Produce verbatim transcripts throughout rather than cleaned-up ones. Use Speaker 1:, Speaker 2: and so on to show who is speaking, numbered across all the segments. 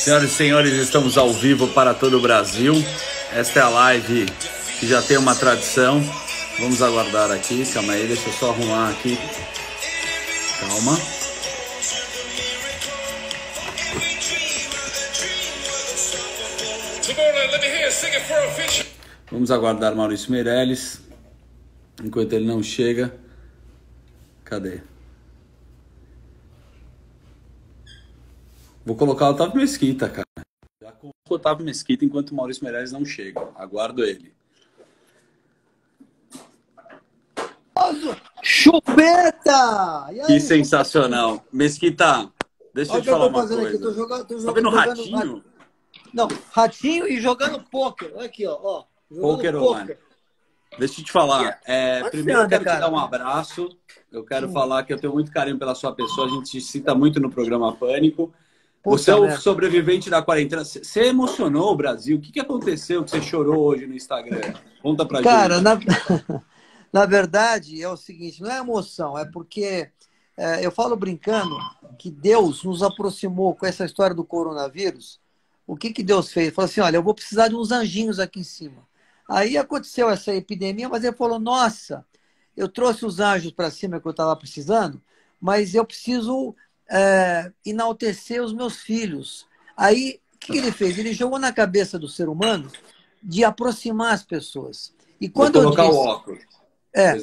Speaker 1: Senhoras e senhores, estamos ao vivo para todo o Brasil. Esta é a live que já tem uma tradição. Vamos aguardar aqui, calma aí, deixa eu só arrumar aqui. Calma. Vamos aguardar Maurício Meirelles. Enquanto ele não chega. Cadê? Vou colocar o Otávio Mesquita, cara. Já coloco o Otávio Mesquita enquanto o Maurício Meirelles não chega. Aguardo ele.
Speaker 2: Chupeta! E aí,
Speaker 1: que sensacional. Chupeta? Mesquita, deixa
Speaker 2: Olha
Speaker 1: eu te falar uma
Speaker 2: coisa.
Speaker 1: coisa.
Speaker 2: Aqui, tô jogando, tô
Speaker 1: tá
Speaker 2: jogando,
Speaker 1: vendo
Speaker 2: o
Speaker 1: ratinho?
Speaker 2: Jogando... Não, ratinho e jogando pôquer. Olha aqui, ó. ó
Speaker 1: Pôquer online. Deixa eu te falar. É, primeiro eu quero
Speaker 2: cara?
Speaker 1: te dar um abraço. Eu quero hum. falar que eu tenho muito carinho pela sua pessoa. A gente te cita muito no programa Pânico. Puta Você é o merda. sobrevivente da quarentena. Você emocionou o Brasil? O que, que aconteceu que você chorou hoje no Instagram? Conta pra
Speaker 2: cara,
Speaker 1: gente.
Speaker 2: Cara, na... na verdade, é o seguinte, não é emoção, é porque é, eu falo brincando que Deus nos aproximou com essa história do coronavírus. O que, que Deus fez? Ele falou assim, olha, eu vou precisar de uns anjinhos aqui em cima. Aí aconteceu essa epidemia, mas ele falou, nossa, eu trouxe os anjos para cima que eu estava precisando, mas eu preciso é, enaltecer os meus filhos. Aí, o que, que ele fez? Ele jogou na cabeça do ser humano de aproximar as pessoas. E quando
Speaker 1: Vou colocar
Speaker 2: eu disse,
Speaker 1: o óculos.
Speaker 2: É,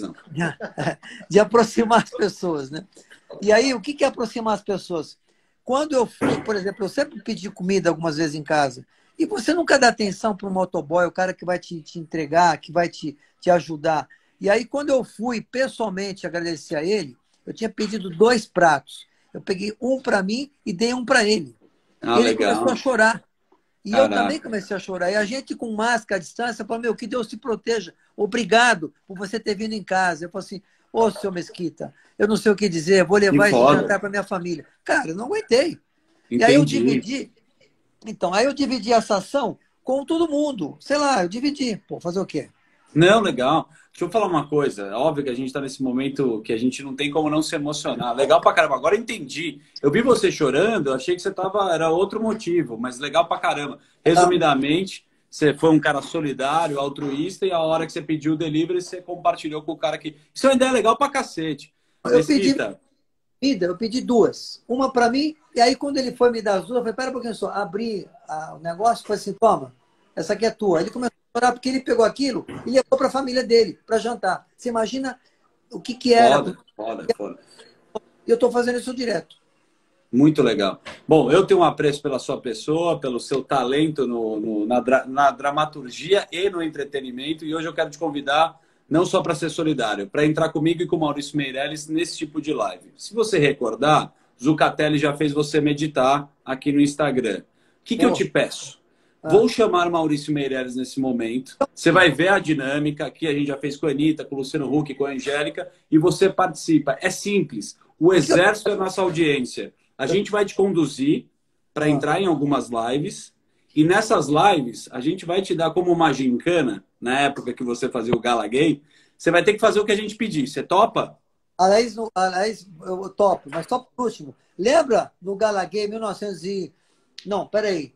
Speaker 2: de aproximar as pessoas, né? E aí, o que, que é aproximar as pessoas? Quando eu fui, por exemplo, eu sempre pedi comida algumas vezes em casa, e você nunca dá atenção para o motoboy, o cara que vai te, te entregar, que vai te, te ajudar. E aí, quando eu fui pessoalmente agradecer a ele, eu tinha pedido dois pratos. Eu peguei um para mim e dei um para ele.
Speaker 1: Ah,
Speaker 2: ele
Speaker 1: legal.
Speaker 2: começou a chorar. E
Speaker 1: Caraca.
Speaker 2: eu também comecei a chorar. E a gente com máscara à distância, falou, meu, que Deus te proteja. Obrigado por você ter vindo em casa. Eu falei assim, ô, oh, seu Mesquita, eu não sei o que dizer, vou levar esse jantar para minha família. Cara, eu não aguentei.
Speaker 1: Entendi.
Speaker 2: E aí eu dividi. Então, aí eu dividi essa ação com todo mundo. Sei lá, eu dividi. Pô, fazer o quê?
Speaker 1: Não, legal. Deixa eu falar uma coisa. É óbvio que a gente está nesse momento que a gente não tem como não se emocionar. Legal pra caramba. Agora eu entendi. Eu vi você chorando, eu achei que você tava... Era outro motivo, mas legal pra caramba. Resumidamente, você foi um cara solidário, altruísta, e a hora que você pediu o delivery, você compartilhou com o cara que... Isso é uma ideia legal pra cacete.
Speaker 2: Eu Mesquita. pedi, eu pedi duas. Uma pra mim, e aí quando ele foi me dar as duas, eu falei, pera um pouquinho só. Abri a, o negócio e falei assim, toma, essa aqui é tua. Ele começou chorar porque ele pegou aquilo e levou para a família dele, para jantar. Você imagina o que, que era?
Speaker 1: Foda, foda, foda.
Speaker 2: E eu estou fazendo isso direto.
Speaker 1: Muito legal. Bom, eu tenho um apreço pela sua pessoa, pelo seu talento no, no, na, dra na dramaturgia e no entretenimento. E hoje eu quero te convidar, não só para ser solidário, para entrar comigo e com o Maurício Meirelles nesse tipo de live. Se você recordar, Zucatelli já fez você meditar aqui no Instagram. O que, que eu te peço? Vou chamar Maurício Meirelles nesse momento. Você vai ver a dinâmica que a gente já fez com a Anitta, com o Luciano Huck, com a Angélica, e você participa. É simples. O exército é a nossa audiência. A gente vai te conduzir para entrar em algumas lives, e nessas lives a gente vai te dar como uma gincana, na época que você fazia o Gala Gay, você vai ter que fazer o que a gente pedir. Você topa?
Speaker 2: Aliás, no, aliás eu topo, mas topo por último. Lembra no Gala Gay mil e novecentos e... Não, peraí.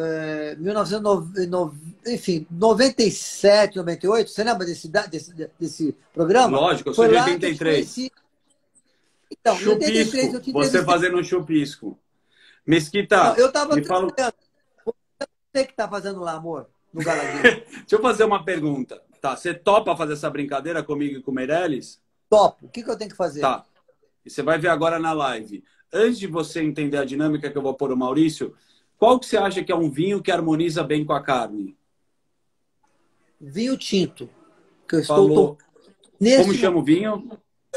Speaker 2: É, mil novecentos e noventa, enfim, noventa e sete, noventa e oito, você lembra desse, desse, desse programa?
Speaker 1: Lógico, eu sou de oitenta e três.
Speaker 2: Então,
Speaker 1: chupisco,
Speaker 2: em oitenta e três eu te
Speaker 1: você fazendo um chupisco. Mesquita,
Speaker 2: não, eu tava
Speaker 1: me fala...
Speaker 2: Você que tá fazendo lá, amor, no Galaguinho.
Speaker 1: Deixa eu fazer uma pergunta. Tá, você topa fazer essa brincadeira comigo e com o Meirelles?
Speaker 2: Topo. O que, que eu tenho que fazer?
Speaker 1: Tá. E você vai ver agora na live. Antes de você entender a dinâmica que eu vou pôr o Maurício, qual que você acha que é um vinho que harmoniza bem com a carne?
Speaker 2: Vinho tinto. Que eu
Speaker 1: Falou.
Speaker 2: estou... Nesse...
Speaker 1: Como chama o vinho?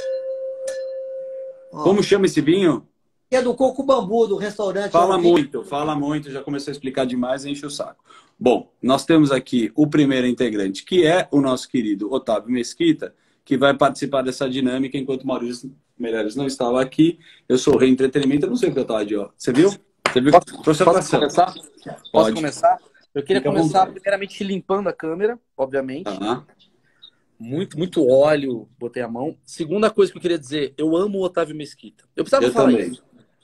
Speaker 1: Ó. Como chama esse vinho?
Speaker 2: É do Coco Bambu, do restaurante.
Speaker 1: Fala muito, fala muito. Já comecei a explicar demais e enche o saco. Bom, nós temos aqui o primeiro integrante, que é o nosso querido Otávio Mesquita, que vai participar dessa dinâmica enquanto o Maurício Meirelles não estava aqui. Eu sou o Rei Entretenimento, eu não sei o que eu estava de ó. Você viu? Você viu?
Speaker 3: Posso, posso começar? Posso
Speaker 1: Pode.
Speaker 3: começar? Eu queria
Speaker 1: Fica
Speaker 3: começar primeiramente limpando a câmera, obviamente.
Speaker 1: Uhum.
Speaker 3: Muito, muito óleo, botei a mão. Segunda coisa que eu queria dizer, eu amo o Otávio Mesquita. Eu precisava
Speaker 1: Eu
Speaker 3: falar
Speaker 1: também.
Speaker 3: isso.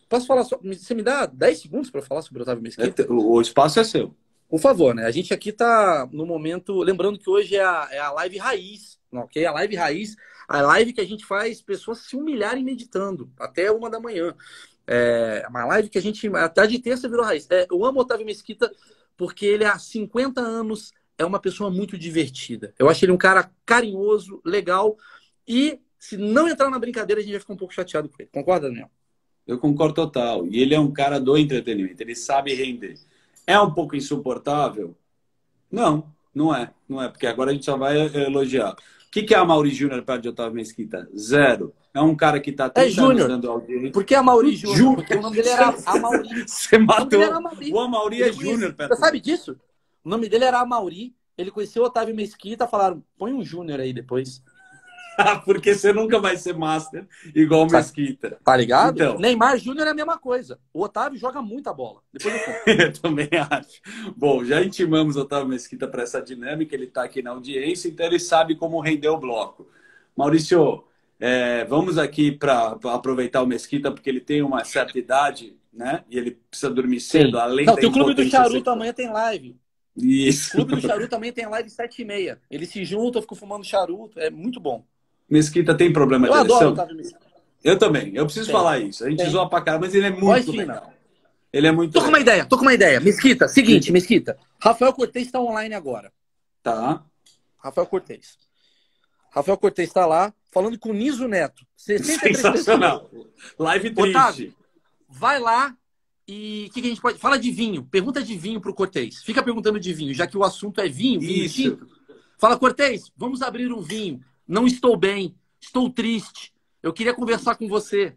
Speaker 3: Posso falar só? Você me dá dez segundos para falar sobre o Otávio Mesquita?
Speaker 1: É, o espaço é seu.
Speaker 3: Por favor, né? A gente aqui tá no momento... Lembrando que hoje é a, é a live raiz, ok? A live raiz, a live que a gente faz pessoas se humilharem meditando até uma da manhã. É uma live que a gente... Até de terça virou raiz. É, eu amo o Otávio Mesquita porque ele há cinquenta anos é uma pessoa muito divertida. Eu acho ele um cara carinhoso, legal. E se não entrar na brincadeira, a gente vai ficar um pouco chateado com ele. Concorda, Daniel?
Speaker 1: Eu concordo total. E ele é um cara do entretenimento. Ele sabe render. É um pouco insuportável? Não, não é. Não é, porque agora a gente só vai elogiar. O que, que é a Mauri Júnior perto de Otávio Mesquita? Zero. É um cara que está
Speaker 3: é Júnior.
Speaker 1: dando audiência.
Speaker 3: Por que a Mauri Júnior? Porque o nome dele era Amauri.
Speaker 1: Você matou.
Speaker 3: O, Amauri.
Speaker 1: O Amauri é Júnior.
Speaker 3: Você sabe disso? O nome dele era Amauri. Ele conheceu o Otávio Mesquita, falaram, põe um Júnior aí depois.
Speaker 1: Porque você nunca vai ser master igual o Mesquita.
Speaker 3: Tá ligado?
Speaker 1: Então.
Speaker 3: Neymar Júnior é a mesma coisa. O Otávio joga muita bola. Depois eu conto.
Speaker 1: Eu também acho. Bom, já intimamos o Otávio Mesquita para essa dinâmica. Ele está aqui na audiência, então ele sabe como render o bloco. Maurício, é, vamos aqui para aproveitar o Mesquita, porque ele tem uma certa idade, né? E ele precisa dormir cedo,
Speaker 3: Sim.
Speaker 1: além
Speaker 3: Não,
Speaker 1: da
Speaker 3: tem o Clube do Charuto
Speaker 1: sexual.
Speaker 3: amanhã tem live.
Speaker 1: Isso.
Speaker 3: O Clube do Charuto também tem live sete e meia. Eles se juntam, ficam fumando charuto. É muito bom.
Speaker 1: Mesquita tem problema
Speaker 3: Eu
Speaker 1: de
Speaker 3: adoro o
Speaker 1: ereção?
Speaker 3: Otávio Mesquita.
Speaker 1: Eu também. Eu preciso
Speaker 3: Tem.
Speaker 1: falar isso. A gente
Speaker 3: Tem.
Speaker 1: zoa pra caramba, mas ele é
Speaker 3: Voz
Speaker 1: muito
Speaker 3: fina.
Speaker 1: legal. Ele é muito
Speaker 3: Tô com uma
Speaker 1: legal.
Speaker 3: ideia, tô com uma ideia. Mesquita, seguinte, Mesquita. Rafael Cortez está online agora.
Speaker 1: Tá.
Speaker 3: Rafael Cortez. Rafael Cortez está lá, falando com o Niso Neto. sessenta e três
Speaker 1: Sensacional.
Speaker 3: pessoas.
Speaker 1: Live triste.
Speaker 3: Otávio, vai lá e o que, que a gente pode... Fala de vinho. Pergunta de vinho pro Cortez. Fica perguntando de vinho, já que o assunto é vinho, vinho
Speaker 1: Isso.
Speaker 3: tinto. Fala, Cortez, vamos abrir um vinho. Não estou bem, estou triste. Eu queria conversar com você.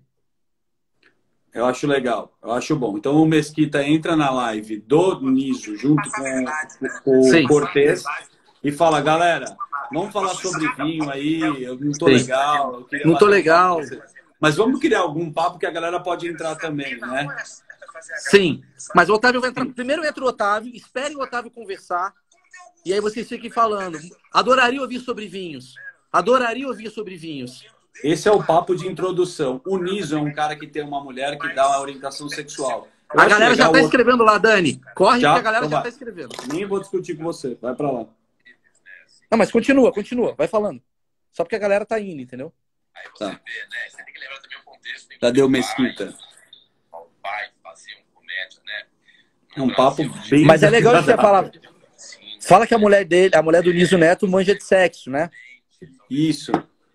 Speaker 1: Eu acho legal, eu acho bom. Então o Mesquita entra na live do Niso junto com, com
Speaker 3: Sim.
Speaker 1: o Cortez e fala, galera, vamos falar sobre vinho aí, eu não tô
Speaker 3: Sim.
Speaker 1: legal. Eu queria
Speaker 3: Não tô
Speaker 1: bater um
Speaker 3: legal.
Speaker 1: papo com você. Mas vamos criar algum papo que a galera pode entrar também, né?
Speaker 3: Sim, mas o Otávio vai entrar. Primeiro entra o Otávio, espere o Otávio conversar. E aí vocês fiquem falando. Adoraria ouvir sobre vinhos. Adoraria ouvir sobre vinhos.
Speaker 1: Esse é o papo de introdução. O Niso é um cara que tem uma mulher que dá uma orientação sexual. Eu
Speaker 3: A
Speaker 1: acho
Speaker 3: galera já
Speaker 1: legal
Speaker 3: tá
Speaker 1: o-
Speaker 3: escrevendo lá, Dani. Corre
Speaker 1: Já?
Speaker 3: que a galera
Speaker 1: Então
Speaker 3: já
Speaker 1: vai.
Speaker 3: tá escrevendo.
Speaker 1: Nem vou discutir com você, vai pra lá.
Speaker 3: Não, mas continua, continua. Vai falando. Só porque a galera tá indo, entendeu?
Speaker 4: Aí você
Speaker 1: Tá.
Speaker 4: vê, né? Você tem que lembrar também o contexto. Tem que
Speaker 1: Cadê o
Speaker 4: ter
Speaker 1: Mesquita?
Speaker 4: pais, O pai fazia um comédia, né?
Speaker 1: É
Speaker 4: No
Speaker 1: um papo
Speaker 4: Brasil,
Speaker 1: bem...
Speaker 3: Mas é legal que você fala.
Speaker 4: sim,
Speaker 3: Fala que a mulher dele, a mulher do Niso Neto, manja de sexo, né?
Speaker 1: Isso.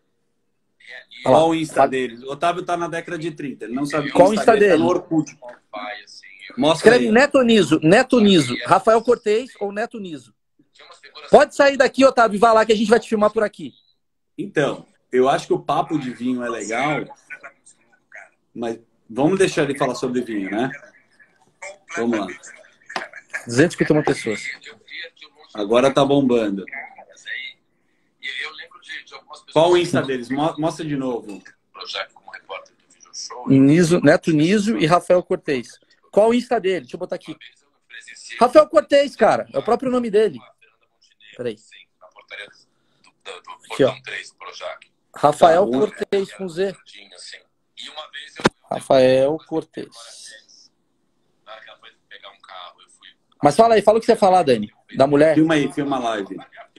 Speaker 4: e
Speaker 1: Qual o Insta dele? O Otávio tá na década de trinta, ele não sabe
Speaker 3: Qual o Insta
Speaker 1: ele tá
Speaker 3: dele?
Speaker 1: no Orkut.
Speaker 4: o pai, assim, eu
Speaker 1: Mostra
Speaker 3: Escreve
Speaker 1: aí.
Speaker 3: Neto Niso, Neto Niso, Rafael Cortez ou Neto Niso.
Speaker 4: tinha umas figuras
Speaker 3: Pode sair daqui, Otávio, e vai lá que a gente vai te filmar por aqui.
Speaker 1: Então, eu acho que o papo de vinho é legal, mas vamos deixar ele falar sobre vinho, né? Vamos lá.
Speaker 3: duzentas e cinquenta e uma pessoas.
Speaker 4: eu via que o monte
Speaker 1: Agora tá bombando.
Speaker 4: de caras aí. E eu lembro de, de algumas pessoas.
Speaker 1: Qual o Insta deles? Mo- Mostra de novo.
Speaker 4: Projeto como repórter do Video Show.
Speaker 3: Niso, Neto Niso e Rafael Cortez. Qual o Insta dele? Deixa eu botar aqui.
Speaker 4: Uma vez eu presenciei
Speaker 3: Rafael Cortez, cara. É o próprio nome dele.
Speaker 4: a Fernanda Montenegro,
Speaker 3: Peraí.
Speaker 4: assim, na portaria do, do, do
Speaker 3: Aqui, ó.
Speaker 4: Portão três do Projac.
Speaker 3: Rafael
Speaker 1: Tá, um-
Speaker 3: Cortez com Z.
Speaker 4: Jardim, assim. E uma vez eu.
Speaker 3: Rafael Cortez.
Speaker 4: Na hora que ela foi pegar um carro, eu fui.
Speaker 3: Mas fala aí, fala o que você ia falar, Dani. Da mulher.
Speaker 1: Filma aí, filma a live.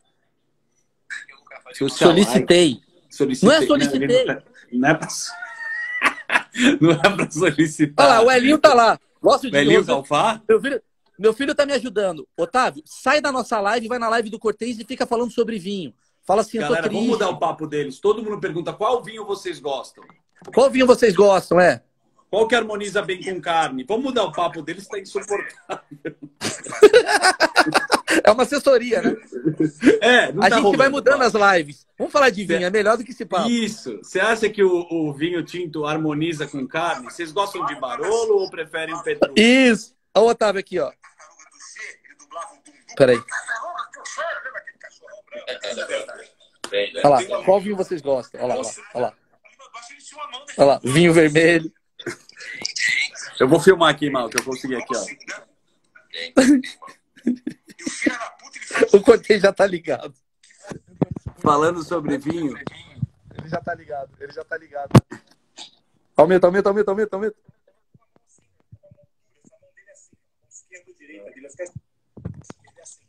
Speaker 4: Eu nunca faria
Speaker 1: Social
Speaker 3: Solicitei.
Speaker 1: Solicitei.
Speaker 3: Não é solicitei.
Speaker 1: Não, não é pra... não é pra solicitar.
Speaker 3: Olha lá, o Elinho tá lá. Gosto de
Speaker 1: Belinho
Speaker 3: você-
Speaker 1: Calfá?
Speaker 3: Meu filho, meu filho tá me ajudando. Otávio, sai da nossa live, vai na live do Cortez e fica falando sobre vinho. Fala assim, eu tô
Speaker 1: Galera,
Speaker 3: triste.
Speaker 1: vamos mudar o papo deles. Todo mundo pergunta qual vinho vocês gostam.
Speaker 3: Qual vinho vocês gostam, é?
Speaker 1: Qual que harmoniza bem com carne? Vamos mudar o papo deles, tá insuportável.
Speaker 3: É uma assessoria, né?
Speaker 1: É, não
Speaker 3: A
Speaker 1: tá
Speaker 3: gente
Speaker 1: rolando
Speaker 3: vai mudando
Speaker 1: papo.
Speaker 3: as lives. Vamos falar de vinho, é melhor do que esse papo.
Speaker 1: Isso. Você acha que o, o vinho tinto harmoniza com carne? Vocês gostam de Barolo ou preferem o Petrus?
Speaker 3: Isso. Olha o Otávio aqui, ó. Peraí. Olha lá, qual vinho vocês gostam? Olha lá, olha lá, olha lá. Olha lá, vinho vermelho.
Speaker 1: Eu vou filmar aqui, Mal, que eu consegui aqui, ó.
Speaker 3: O Cortez já tá ligado.
Speaker 1: Falando sobre vinho.
Speaker 3: Ele já tá ligado, ele já tá ligado. Aumenta, aumenta, aumenta, aumenta, aumenta.
Speaker 5: direita dele, fica assim.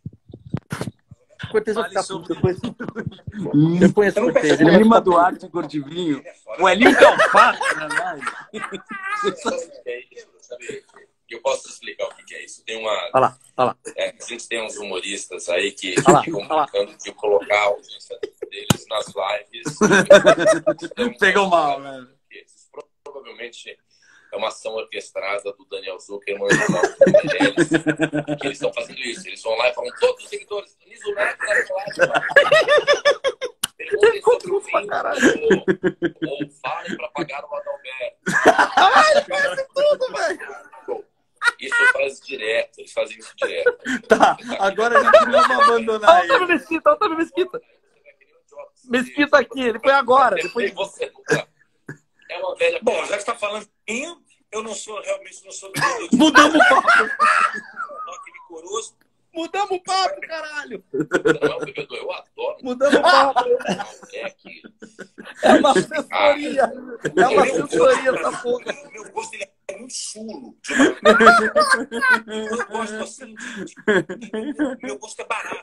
Speaker 3: Cortez vai ficar
Speaker 1: sobre-
Speaker 3: puto depois. Eu conheço o Cortez. Ele vai
Speaker 1: Lima
Speaker 3: ficar
Speaker 1: Duarte Cortivinho. O Elinho que é o pato, né? Vai.
Speaker 4: Sabe o que é isso? Sabe? Eu posso explicar o que é isso. Tem uma.
Speaker 3: Olha lá, olha lá.
Speaker 4: É, a gente tem uns humoristas aí que
Speaker 3: Olha lá,
Speaker 4: ficam
Speaker 3: olha lá.
Speaker 4: brincando de colocar a audiência deles nas lives. Então,
Speaker 1: Pegou mal, né?
Speaker 4: Isso provavelmente é uma ação orquestrada do Daniel Zuckerman e do Marcos Meirelles, que eles estão fazendo isso. Eles vão lá e falam, todos os seguidores, Niso Neto tá no live. Perguntem sobre o fim, ou, ou falem para pagar o Adalberto.
Speaker 3: Ai, faz tudo, velho.
Speaker 4: Isso faz direto, eles fazem isso direto.
Speaker 1: Tá, agora a gente não vai abandonar
Speaker 3: Olha o Otávio
Speaker 1: ele.
Speaker 3: Mesquita, olha o Otávio Mesquita. Mesquita aqui, ele foi agora. Depois...
Speaker 4: Você nunca. É uma velha.
Speaker 5: Bom, já que você está falando de mim, eu não sou, realmente não sou bebedor de
Speaker 1: Mudamos o papo.
Speaker 5: toque licoroso.
Speaker 3: Mudamos o papo, caralho.
Speaker 4: Não é um bebedor, eu adoro.
Speaker 3: Mudamos o papo.
Speaker 4: É que.
Speaker 3: É uma assessoria. É uma assessoria essa porra.
Speaker 5: O meu gosto ele é muito chulo. de uma- Eu gosto assim. de- de- Meu gosto é barato.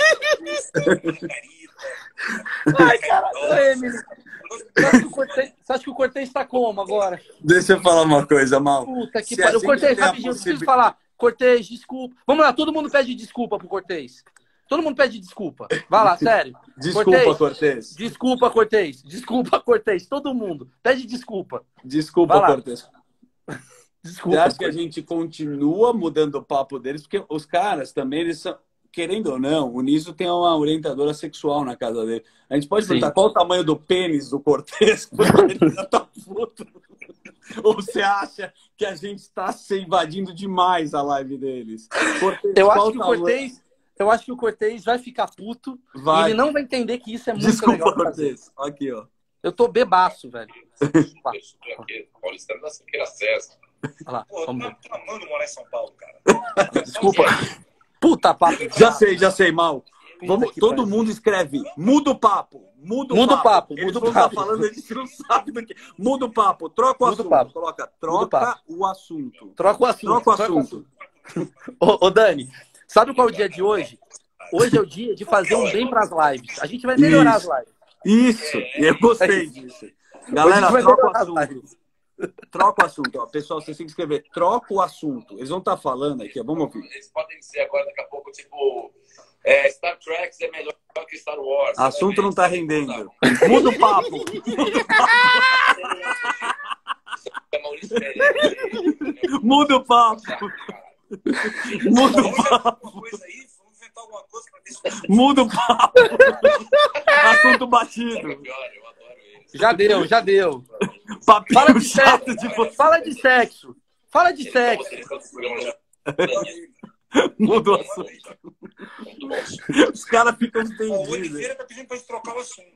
Speaker 5: Margarita.
Speaker 3: Ai, caralho. Oi, Emily. Você acha que o Cortez- você acha que o Cortez está como agora?
Speaker 1: Deixa eu falar uma coisa, Mal.
Speaker 3: Puta que
Speaker 1: Se
Speaker 3: pariu.
Speaker 1: a gente
Speaker 3: Cortez,
Speaker 1: tem a
Speaker 3: rapidinho, eu preciso
Speaker 1: possibi-
Speaker 3: falar. Cortez, desculpa. Vamos lá, todo mundo pede desculpa pro Cortez. Todo mundo pede desculpa. Vai lá, sério.
Speaker 1: Desculpa,
Speaker 3: Cortez.
Speaker 1: Cortez.
Speaker 3: Desculpa, Cortez. Desculpa, Cortez. Todo mundo. Pede desculpa.
Speaker 1: Desculpa,
Speaker 3: Vai lá.
Speaker 1: Cortez. Você
Speaker 3: Desculpa.
Speaker 1: acha que a gente continua mudando o papo deles? Porque os caras também, eles são, querendo ou não, o Niso tem uma orientadora sexual na casa dele. A gente pode
Speaker 3: Sim.
Speaker 1: perguntar qual o tamanho do pênis do Cortez, porque ele já tá puto. Ou você acha que a gente está se invadindo demais a live deles? Cortez,
Speaker 3: Eu
Speaker 1: qual
Speaker 3: acho que o
Speaker 1: tamanho-
Speaker 3: Cortez, eu acho que o Cortez vai ficar puto
Speaker 1: Vai.
Speaker 3: e ele não vai entender que isso é muito
Speaker 1: Desculpa,
Speaker 3: legal de fazer.
Speaker 1: Cortez. Aqui, ó.
Speaker 3: Eu tô bebaço, velho. Vai.
Speaker 4: Paulistano da Siqueira César.
Speaker 3: Olha lá,
Speaker 5: Porra,
Speaker 3: vamos
Speaker 5: eu
Speaker 3: ver.
Speaker 5: tô amando morar em São Paulo, cara.
Speaker 3: Desculpa. Puta papo.
Speaker 1: Já sei, já sei, Mal. Vamos,
Speaker 3: que
Speaker 1: todo
Speaker 3: pariu.
Speaker 1: mundo escreve. Muda o papo. Muda o
Speaker 3: Muda o
Speaker 1: papo.
Speaker 3: papo,
Speaker 1: Eles
Speaker 3: muda o
Speaker 1: vão
Speaker 3: papo.
Speaker 1: estar falando, a gente não sabe do que. Muda o papo. Troca o
Speaker 3: Muda o
Speaker 1: assunto.
Speaker 3: papo.
Speaker 1: Coloca.
Speaker 3: Muda o
Speaker 1: Troca
Speaker 3: papo.
Speaker 1: o assunto.
Speaker 3: Troca o assunto.
Speaker 1: Troca o
Speaker 3: troca
Speaker 1: assunto.
Speaker 3: Ô, ô, Dani, sabe qual é o dia de hoje? Hoje é o dia de fazer um bem pras lives. A gente vai melhorar
Speaker 1: Isso.
Speaker 3: as lives.
Speaker 1: Isso. Eu gostei disso. Galera,
Speaker 3: Hoje a gente vai
Speaker 1: troca o
Speaker 3: melhorar as
Speaker 1: assunto.
Speaker 3: lives.
Speaker 1: Troca o assunto. Ó. Pessoal, vocês têm que escrever. Troca o assunto. Eles vão estar falando aqui. Ó. Vamos ouvir.
Speaker 4: Eles podem dizer agora, daqui a pouco, tipo, é, Star Trek é melhor que Star Wars.
Speaker 1: Assunto não tá rendendo. Muda o papo.
Speaker 4: É Maurício Meirelles.
Speaker 1: Muda o papo. Muda o
Speaker 5: Vamos inventar
Speaker 1: papo.
Speaker 5: alguma coisa aí, vamos inventar alguma coisa pra ver se
Speaker 1: Muda o papo. Assunto
Speaker 4: Sabe o
Speaker 1: batido.
Speaker 4: pior? Eu adoro eles.
Speaker 3: Já deu, já deu. Fala
Speaker 1: Papinho
Speaker 3: de
Speaker 1: chato
Speaker 3: sexo.
Speaker 1: de você.
Speaker 3: Fala de sexo. Fala de
Speaker 4: Eles estão-
Speaker 3: sexo.
Speaker 4: eles estão nesse programa já.
Speaker 1: Muda o assunto.
Speaker 4: Muito bom.
Speaker 1: Os caras ficam
Speaker 5: Ó, o
Speaker 1: entendidos.
Speaker 5: Oliveira tá pedindo pra gente trocar o assunto.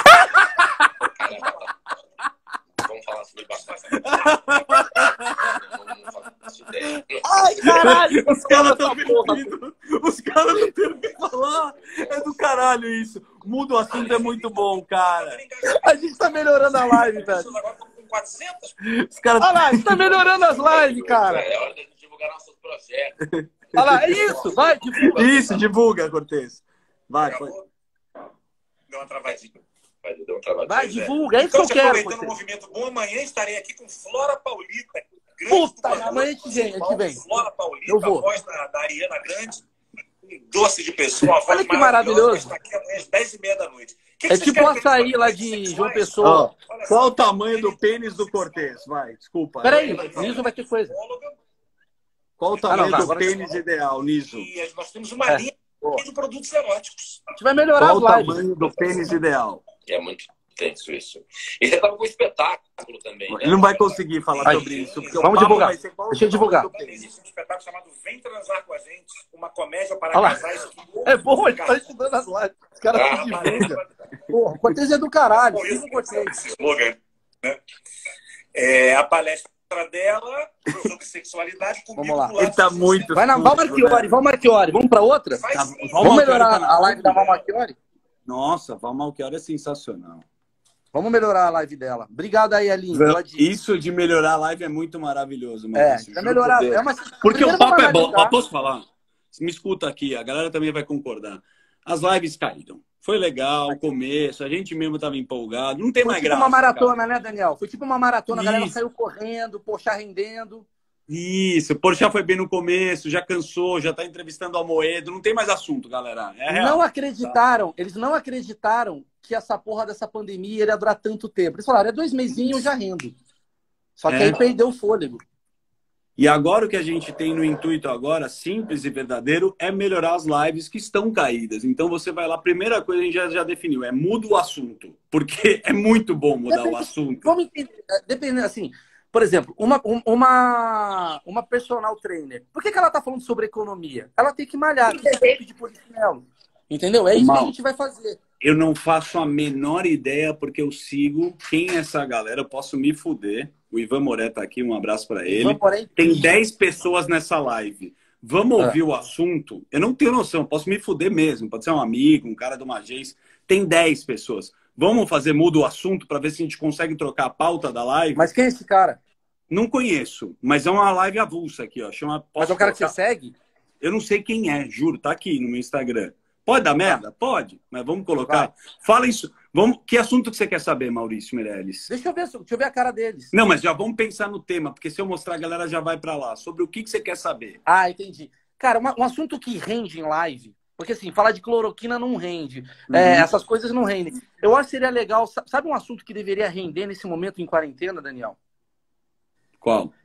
Speaker 4: Vamos falar sobre batata. Não, não faço ideia.
Speaker 3: Ai, caralho.
Speaker 1: Os caras estão
Speaker 3: Essa porra.
Speaker 1: pedindo. Os caras não têm o que falar. É do caralho isso. Muda o assunto, é muito bom, cara.
Speaker 3: A gente tá melhorando a live, velho.
Speaker 5: Agora estamos com quatrocentas.
Speaker 1: Os caras.
Speaker 3: Olha lá, a gente tá melhorando as lives, cara.
Speaker 4: É hora da gente divulgar nossos projetos.
Speaker 3: Olha lá, é isso. Vai, divulga.
Speaker 1: Isso, divulga, Cortez. Vai, foi.
Speaker 5: Acabou? Deu uma travadinha.
Speaker 4: Vai, deu um trabalho.
Speaker 3: Vai,
Speaker 5: Pois é.
Speaker 3: divulga. É isso que
Speaker 5: Então,
Speaker 3: eu
Speaker 5: te
Speaker 3: quero.
Speaker 5: aproveitando o
Speaker 3: Cortez.
Speaker 5: movimento bom, amanhã estarei aqui com Flora Paulita. Grande
Speaker 3: Puta,
Speaker 5: dubladora
Speaker 3: amanhã a gente vem, a gente vem.
Speaker 5: Flora Paulita,
Speaker 3: Eu vou.
Speaker 5: a voz da, da Ariana Grande. Um doce de pessoa, uma voz
Speaker 3: Olha que
Speaker 5: maravilhosa.
Speaker 3: maravilhoso.
Speaker 5: Está aqui amanhã às dez e meia da noite. Que que
Speaker 3: É
Speaker 5: vocês
Speaker 3: tipo
Speaker 5: querem
Speaker 3: o açaí
Speaker 5: perguntar?
Speaker 3: lá
Speaker 5: Coisas
Speaker 3: de
Speaker 5: sexuais?
Speaker 3: João Pessoa.
Speaker 1: Ó,
Speaker 5: Olha
Speaker 1: qual
Speaker 5: só.
Speaker 1: o tamanho do pênis do Cortez? Vai, desculpa.
Speaker 3: Peraí, Niso vai ter coisa.
Speaker 1: Qual o
Speaker 3: Ah,
Speaker 1: tamanho
Speaker 3: não, tá,
Speaker 1: do
Speaker 3: agora-
Speaker 1: pênis ideal, Niso?
Speaker 5: E nós temos uma
Speaker 3: É.
Speaker 5: linha de produtos eróticos.
Speaker 3: A gente vai melhorar
Speaker 1: Qual o
Speaker 3: as lives.
Speaker 1: tamanho do pênis ideal?
Speaker 4: É muito tenso isso. E você tava com um espetáculo também, né?
Speaker 1: Ele não vai conseguir falar
Speaker 3: Aí.
Speaker 1: sobre isso. Porque o
Speaker 3: Vamos
Speaker 1: papo
Speaker 3: divulgar.
Speaker 1: vai ser qual o
Speaker 3: Deixa eu
Speaker 1: tamanho
Speaker 3: divulgar.
Speaker 1: do pênis.
Speaker 5: Existe um espetáculo chamado Vem Transar com a Gente, uma comédia para
Speaker 3: Olha lá.
Speaker 5: casais que
Speaker 3: É bom, ele tá estudando as lives. Os caras
Speaker 5: Ah,
Speaker 3: se divulgam. Porra, o Cortez é do caralho.
Speaker 5: Bom,
Speaker 3: Siga
Speaker 5: isso
Speaker 3: o Cortez.
Speaker 5: esse slogan, né? É, a palestra dela sobre sexualidade comigo
Speaker 3: Vamos lá.
Speaker 5: do lado
Speaker 1: Ele tá
Speaker 5: de-
Speaker 1: muito.
Speaker 3: Vai na Val
Speaker 1: sujo,
Speaker 3: Marchiori,
Speaker 1: né?
Speaker 3: Val Marchiori. Vamos pra outra?
Speaker 5: Faz
Speaker 1: Tá,
Speaker 5: sim.
Speaker 1: vamos
Speaker 3: Vamos
Speaker 1: Val
Speaker 3: melhorar
Speaker 1: Marchiori tá
Speaker 3: a live da Val
Speaker 1: muito
Speaker 3: Marchiori?
Speaker 1: Nossa, Val Malchiori é sensacional.
Speaker 3: Vamos melhorar a live dela. Obrigado aí, Aline.
Speaker 1: Isso de melhorar a live é muito maravilhoso,
Speaker 3: Maurício. É, vai melhorar. É uma...
Speaker 1: Porque o papo é bom. Ó, posso falar? Me escuta aqui, a galera também vai concordar. As lives caíram. Foi legal, o começo, a gente mesmo estava empolgado. Não tem
Speaker 3: Foi
Speaker 1: mais
Speaker 3: tipo
Speaker 1: graça.
Speaker 3: uma maratona, cara. Né, Daniel? Foi tipo uma maratona,
Speaker 1: Isso.
Speaker 3: A galera saiu correndo, Porchat rendendo.
Speaker 1: Isso, Porchat foi bem no começo, já cansou, já está entrevistando a Moedo. Não tem mais assunto, galera. É real.
Speaker 3: Não acreditaram, tá? Eles não acreditaram que essa porra dessa pandemia ia durar tanto tempo. Eles falaram, é dois mesinhos, eu já rendo. Só que é. aí perdeu o fôlego.
Speaker 1: E agora o que a gente tem no intuito agora, simples e verdadeiro, é melhorar as lives que estão caídas. Então você vai lá, primeira coisa a gente já, já definiu, é muda o assunto. Porque é muito bom mudar Depende, o assunto.
Speaker 3: Vamos entender, dependendo assim, por exemplo, uma, uma, uma personal trainer, por que, que ela tá falando sobre economia? Ela tem que malhar, tem que pedir polichinelo. Entendeu? É isso Mal. que a gente vai fazer.
Speaker 1: Eu não faço a menor ideia, porque eu sigo quem é essa galera, eu posso me fuder. O Ivan Moré tá aqui, um abraço para ele. Tem dez pessoas nessa live. Vamos ouvir ah. o assunto? Eu não tenho noção, posso me fuder mesmo. Pode ser um amigo, um cara de uma agência. Tem dez pessoas. Vamos fazer muda o assunto para ver se a gente consegue trocar a pauta da live?
Speaker 3: Mas quem é esse cara?
Speaker 1: Não conheço, mas é uma live avulsa aqui, ó. Chama...
Speaker 3: Mas é o cara que você segue?
Speaker 1: Eu não sei quem é, juro. Tá aqui no meu Instagram. Pode dar merda? Pode, mas vamos colocar. Vai. Fala isso. Vamos... Que assunto que você quer saber, Maurício Meirelles?
Speaker 3: Deixa eu ver, deixa eu ver a cara deles.
Speaker 1: Não, mas já vamos pensar no tema, porque se eu mostrar, a galera já vai para lá. Sobre o que, que você quer saber.
Speaker 3: Ah, entendi. Cara, uma, um assunto que rende em live, porque assim, falar de cloroquina não rende. Uhum. É, essas coisas não rendem. Eu acho que seria legal... Sabe um assunto que deveria render nesse momento em quarentena, Daniel?
Speaker 1: Qual?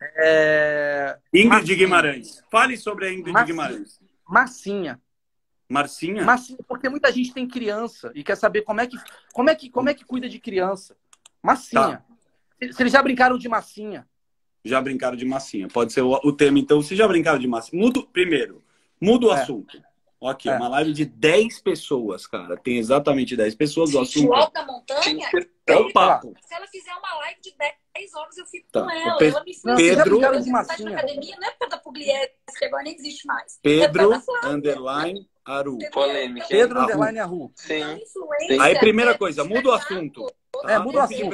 Speaker 3: É...
Speaker 1: Ingrid Marcinha. Guimarães. Fale sobre a Ingrid
Speaker 3: Marcinha.
Speaker 1: Guimarães.
Speaker 3: Marcinha.
Speaker 1: Marcinha?
Speaker 3: Marcinha, porque muita gente tem criança e quer saber como é que, como é que, como é que cuida de criança. Massinha. Tá. Se eles já brincaram de massinha.
Speaker 1: Já brincaram de massinha. Pode ser o, o tema, então. Se já brincaram de massinha. Mudo, primeiro, muda o é. assunto. Aqui, é. uma live de dez pessoas, cara. Tem exatamente dez pessoas. O assunto.
Speaker 5: O alto da montanha,
Speaker 1: é o papo.
Speaker 5: Se ela fizer uma live de dez horas, eu fico
Speaker 1: tá.
Speaker 5: com ela.
Speaker 1: Pe
Speaker 5: ela me
Speaker 1: não, Pedro,
Speaker 3: de
Speaker 5: massinha. Na academia, não é por causa da Pugliese, que agora nem existe mais.
Speaker 1: Pedro, é underline, Aru.
Speaker 3: Polêmica. Pedro, Aru. underline, Aru.
Speaker 1: Sim. Aí, primeira coisa, muda o assunto.
Speaker 3: Tá? É, muda o assunto.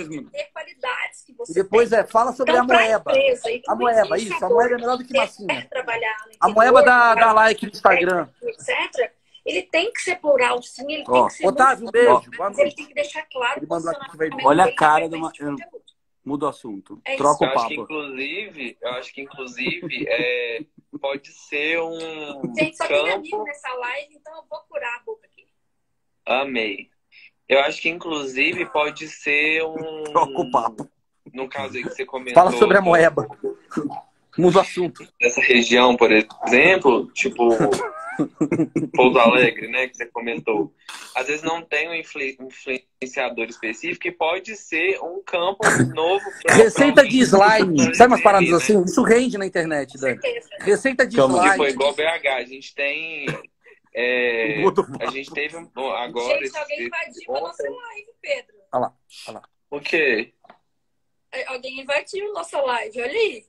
Speaker 5: E
Speaker 3: depois é, fala sobre então, a moeba. Empresa, a moeba, isso. A moeba é melhor do que massinha. A moeba dá, dá like no Instagram.
Speaker 5: etcétera. Ele tem que ser plural, sim. Ele
Speaker 3: ó,
Speaker 5: tem que ser
Speaker 3: Otávio,
Speaker 5: muito,
Speaker 3: beijo.
Speaker 5: Mas ele tem que deixar claro.
Speaker 3: Ele mandou aqui que vai...
Speaker 1: Olha a cara de uma... Muda o assunto.
Speaker 5: É
Speaker 1: Troca
Speaker 6: eu
Speaker 1: o papo.
Speaker 6: Acho que, inclusive, eu acho que, inclusive, é, pode ser um.
Speaker 5: Gente, só
Speaker 6: campo...
Speaker 5: tem amigo nessa live, então eu vou curar a boca aqui.
Speaker 6: Amei. Eu acho que, inclusive, pode ser um.
Speaker 1: Troca o papo.
Speaker 6: No caso aí que você comentou.
Speaker 3: Fala sobre a moeba. Muda o assunto.
Speaker 6: Dessa região, por exemplo, tipo. Pouso Alegre, né, que você comentou. Às vezes não tem um influenciador específico e pode ser um campo novo. Pra,
Speaker 3: Receita
Speaker 6: pra
Speaker 3: de slime. Sabe umas paradas né? assim? Isso rende na internet, Dani. Receita de
Speaker 6: Como
Speaker 3: slime.
Speaker 6: que foi igual B H. A gente tem... É, a gente teve agora...
Speaker 5: Gente, alguém invadiu a nossa live, Pedro.
Speaker 3: Olha lá, olha lá.
Speaker 6: O quê?
Speaker 5: Alguém invadiu a nossa live, olha aí.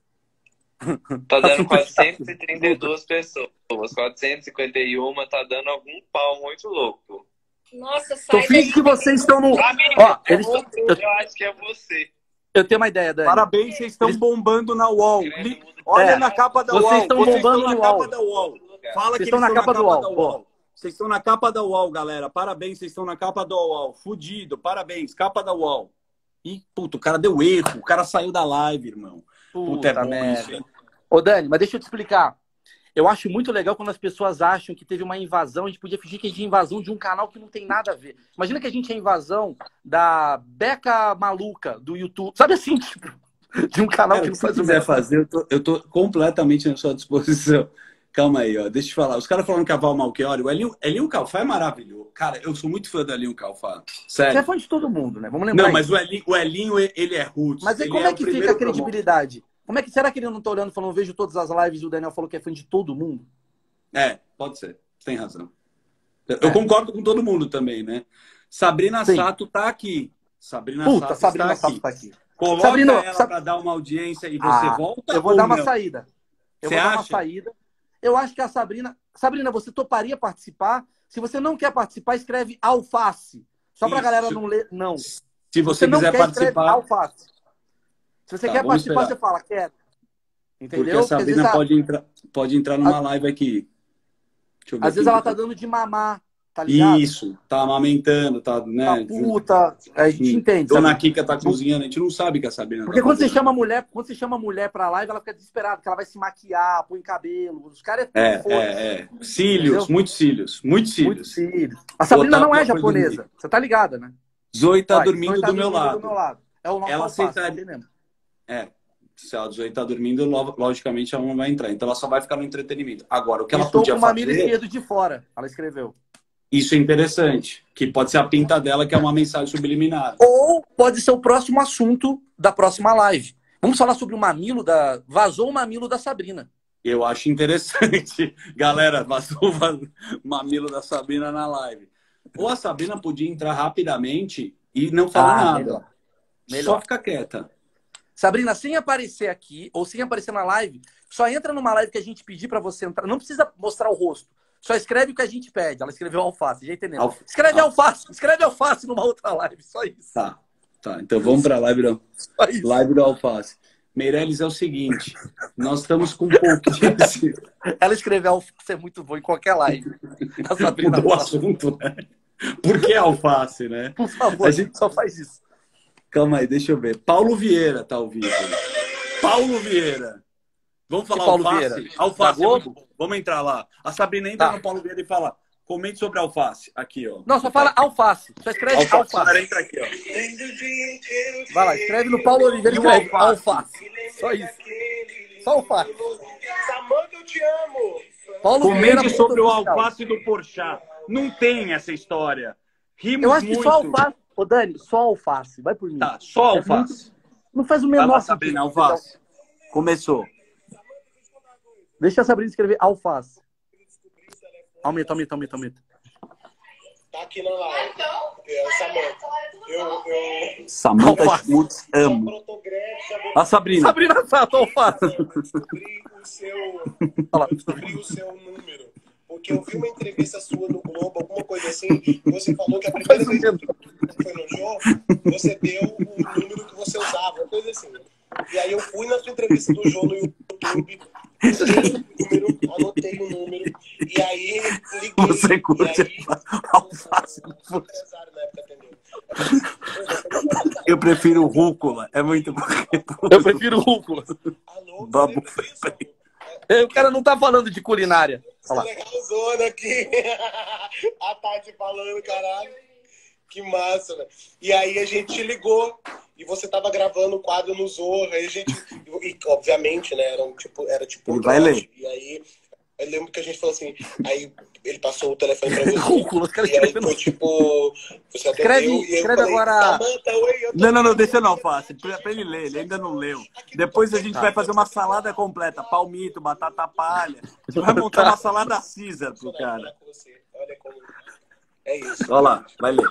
Speaker 6: Tá dando quatrocentas e trinta e duas pessoas. quatrocentas e cinquenta e uma tá dando algum pau muito louco.
Speaker 5: Nossa, sai
Speaker 3: Tô fingindo que vocês estão no...
Speaker 6: Amigo,
Speaker 3: Ó,
Speaker 6: é
Speaker 3: eles...
Speaker 6: você, eu acho que é você.
Speaker 3: Eu tenho uma ideia, Dani.
Speaker 1: Parabéns, vocês estão eles... bombando na U O L. Li... Olha
Speaker 3: é,
Speaker 1: na capa da
Speaker 3: vocês
Speaker 1: U O L.
Speaker 3: Estão
Speaker 1: vocês
Speaker 3: bombando
Speaker 1: estão na
Speaker 3: no
Speaker 1: capa
Speaker 3: U O L.
Speaker 1: da U O L. Fala
Speaker 3: vocês
Speaker 1: que
Speaker 3: estão na capa do U O L.
Speaker 1: Vocês estão na capa da U O L, galera. Parabéns, vocês estão na capa da U O L. Fudido, parabéns. Capa da U O L. Ih, puto, o cara deu erro. O cara saiu da live, irmão.
Speaker 3: Puta,
Speaker 1: Puta é bom
Speaker 3: merda.
Speaker 1: isso, hein?
Speaker 3: Ô, Dani, mas deixa eu te explicar. Eu acho muito legal quando as pessoas acham que teve uma invasão. A gente podia fingir que a gente é invasão de um canal que não tem nada a ver. Imagina que a gente é invasão da Beca Maluca, do YouTube. Sabe assim, tipo, de um canal
Speaker 1: Cara,
Speaker 3: que não
Speaker 1: se
Speaker 3: faz
Speaker 1: você
Speaker 3: o
Speaker 1: quiser
Speaker 3: mesmo.
Speaker 1: fazer, eu tô, eu tô completamente na sua disposição. Calma aí, ó. Deixa eu te falar. Os caras falando que a Val Malchiori, o Elinho, Elinho Calfá é maravilhoso. Cara, eu sou muito fã do Elinho Calfá. Sério.
Speaker 3: Você é fã de todo mundo, né? Vamos lembrar.
Speaker 1: Não, mas
Speaker 3: isso.
Speaker 1: o Elinho, o Elinho, ele é roots.
Speaker 3: Mas aí
Speaker 1: ele
Speaker 3: como
Speaker 1: é
Speaker 3: é que
Speaker 1: o
Speaker 3: fica a
Speaker 1: primeiro
Speaker 3: credibilidade? Como é que, será que ele não tá olhando e falando, vejo todas as lives e o Daniel falou que é fã de todo mundo?
Speaker 1: É, pode ser. Você tem razão. Eu
Speaker 3: É.
Speaker 1: concordo com todo mundo também, né? Sabrina
Speaker 3: Sim.
Speaker 1: Sato tá aqui. Sabrina
Speaker 3: Puta,
Speaker 1: Sato
Speaker 3: Sabrina
Speaker 1: está
Speaker 3: Sato
Speaker 1: aqui.
Speaker 3: tá aqui.
Speaker 1: Coloca
Speaker 3: Sabrina,
Speaker 1: ela
Speaker 3: Sab...
Speaker 1: para dar uma audiência e você
Speaker 3: ah,
Speaker 1: volta
Speaker 3: eu vou
Speaker 1: ou
Speaker 3: dar uma
Speaker 1: não?
Speaker 3: saída. Eu
Speaker 1: Você
Speaker 3: vou dar
Speaker 1: acha?
Speaker 3: uma saída. Eu acho que a Sabrina... Sabrina, você toparia participar? Se você não quer participar, escreve alface. Só pra
Speaker 1: Isso.
Speaker 3: galera não ler não.
Speaker 1: Se você,
Speaker 3: Você não
Speaker 1: quiser
Speaker 3: quer, escreve
Speaker 1: participar,
Speaker 3: alface. Se você
Speaker 1: Tá,
Speaker 3: quer
Speaker 1: vamos
Speaker 3: participar,
Speaker 1: esperar.
Speaker 3: você fala, quero.
Speaker 1: Porque
Speaker 3: Entendeu?
Speaker 1: a
Speaker 3: Porque às vezes,
Speaker 1: Sabrina
Speaker 3: a-
Speaker 1: pode entrar, pode entrar numa
Speaker 3: a-
Speaker 1: live aqui. Deixa eu ver
Speaker 3: às vezes
Speaker 1: aqui.
Speaker 3: ela tá dando de mamar, tá ligado?
Speaker 1: Isso, tá amamentando, tá,
Speaker 3: Tá
Speaker 1: né?
Speaker 3: puta. A gente
Speaker 1: Sim.
Speaker 3: entende,
Speaker 1: Dona
Speaker 3: sabe?
Speaker 1: Kika tá cozinhando, a gente não sabe que a Sabrina
Speaker 3: Porque
Speaker 1: tá
Speaker 3: quando você
Speaker 1: fazendo.
Speaker 3: chama a mulher, quando você chama a mulher pra live, ela fica desesperada, porque ela vai se maquiar, põe cabelo. Os caras é
Speaker 1: É,
Speaker 3: tudo foda-se.
Speaker 1: é, é. Cílios,
Speaker 3: Entendeu?
Speaker 1: muitos cílios, muitos
Speaker 3: Muito
Speaker 1: cílios.
Speaker 3: cílios. A Sabrina
Speaker 1: Botar
Speaker 3: não é
Speaker 1: pra dormir.
Speaker 3: japonesa. Você tá ligada, né?
Speaker 1: Zoe tá
Speaker 3: Vai,
Speaker 1: dormindo
Speaker 3: Zoe tá
Speaker 1: do meu
Speaker 3: dormindo
Speaker 1: lado.
Speaker 3: do meu lado. É o nosso
Speaker 1: Ela
Speaker 3: alface,
Speaker 1: aceitaria-
Speaker 3: tá entendendo?
Speaker 1: É, se a Zoe tá dormindo, lo- logicamente ela não vai entrar. Então ela só vai ficar no entretenimento. Agora, o que ela
Speaker 3: Estou
Speaker 1: podia
Speaker 3: com o mamilo
Speaker 1: fazer,
Speaker 3: esquerdo de fora, ela escreveu.
Speaker 1: isso é interessante. Que pode ser a pinta dela, que é uma mensagem subliminar.
Speaker 3: Ou pode ser o próximo assunto da próxima live. Vamos falar sobre o mamilo da... Vazou o mamilo da Sabrina.
Speaker 1: Eu acho interessante. Galera, vazou o va- mamilo da Sabrina na live. Ou a Sabrina podia entrar rapidamente e não falar
Speaker 3: Ah,
Speaker 1: nada.
Speaker 3: melhor. Melhor.
Speaker 1: Só ficar quieta.
Speaker 3: Sabrina, sem aparecer aqui, ou sem aparecer na live, só entra numa live que a gente pedir pra você entrar. Não precisa mostrar o rosto. Só escreve o que a gente pede. Ela escreveu alface, já entendeu?
Speaker 1: Alfa-
Speaker 3: Escreve
Speaker 1: Al-
Speaker 3: alface, escreve alface numa outra live, só isso.
Speaker 1: Tá, tá. Então vamos para a live do,
Speaker 3: Só isso.
Speaker 1: live do Alface. Meirelles, é o seguinte, nós estamos com um pouquinho...
Speaker 3: Ela escreveu alface, é muito bom em qualquer live. A Sabrina
Speaker 1: Mudou o
Speaker 3: fala,
Speaker 1: assunto, né? Por que alface, né?
Speaker 3: por favor,
Speaker 1: A gente-
Speaker 3: só faz isso.
Speaker 1: Calma aí, deixa eu ver. Paulo Vieira tá ao vivo. Paulo Vieira. Vamos falar
Speaker 3: Paulo
Speaker 1: alface?
Speaker 3: Vieira?
Speaker 1: Alface,
Speaker 3: Da
Speaker 1: é
Speaker 3: Globo?
Speaker 1: muito bom. Vamos entrar lá. A Sabrina entra
Speaker 3: Tá.
Speaker 1: no Paulo Vieira e fala, comente sobre alface. Aqui, ó.
Speaker 3: Não, só fala alface. Só escreve
Speaker 1: Alface.
Speaker 3: alface.
Speaker 1: Agora entra aqui, ó.
Speaker 3: Vai lá, escreve no Paulo Oliveira e
Speaker 1: E o
Speaker 3: escreve
Speaker 1: alface?
Speaker 3: alface. Só isso. Só alface.
Speaker 5: Samanta, eu te amo.
Speaker 3: Paulo
Speaker 1: Comente
Speaker 3: Vieira,
Speaker 1: sobre o
Speaker 3: ponto oficial.
Speaker 1: alface do Porchat. Não tem essa história. Rimos
Speaker 3: Eu acho que
Speaker 1: muito.
Speaker 3: só alface. Ô, Dani, só alface. Vai por mim.
Speaker 1: Tá, só
Speaker 3: É
Speaker 1: alface.
Speaker 3: Não faz o
Speaker 1: Vai
Speaker 3: menor
Speaker 1: lá,
Speaker 3: sentido.
Speaker 1: Sabrina, alface. Começou.
Speaker 3: Deixa a Sabrina escrever alface. Aumenta, aumenta, aumenta, aumenta.
Speaker 5: Tá aqui na live. É, Samanta. Eu, eu...
Speaker 1: Samantha
Speaker 3: Alface.
Speaker 1: Schmutz, amo.
Speaker 5: Protogrete, já vou
Speaker 1: A Sabrina.
Speaker 3: Sabrina Sato, alface.
Speaker 5: descobrir o seu...
Speaker 3: Olha lá.
Speaker 5: descobrir o seu número. Porque eu vi uma entrevista sua no Globo, alguma coisa assim, e você falou que a primeira vez que foi no jogo, você deu o número que você usava, uma coisa assim. E aí eu fui na sua entrevista do jogo no YouTube, anotei o número, anotei o número, e aí liguei.
Speaker 1: Você curte
Speaker 5: e aí,
Speaker 1: alface?
Speaker 5: o empresário na época atendeu.
Speaker 1: Eu prefiro rúcula. É muito bom.
Speaker 3: Eu prefiro rúcula.
Speaker 5: Alô, você
Speaker 1: Babu.
Speaker 5: lembra disso?
Speaker 3: O cara não tá falando de culinária. Olha lá.
Speaker 5: Legalzona aqui. A Tati falando, caralho. Que massa, velho. E aí a gente te ligou e você tava gravando o quadro no Zorra. Aí a gente. E, obviamente, né? Era um, tipo, era tipo.
Speaker 1: Ele vai ler.
Speaker 5: E aí eu lembro que a gente falou assim. Aí ele passou o telefone pra você.
Speaker 3: Rúcula, os caras
Speaker 5: E aí
Speaker 3: escrevendo.
Speaker 5: foi tipo. Você atendeu
Speaker 3: Escreve-
Speaker 5: e eu
Speaker 3: escreve
Speaker 5: falei,
Speaker 3: agora-
Speaker 5: Samanta, oi, eu tô
Speaker 1: Não, não, não,
Speaker 5: aqui.
Speaker 1: deixa não, alface. Pra pra ele ler, ele ainda não leu. Depois a gente vai fazer uma salada completa. Palmito, batata palha. A gente vai montar uma salada Caesar pro cara.
Speaker 5: Com você. Olha como. É isso.
Speaker 1: Olha lá, vai ler.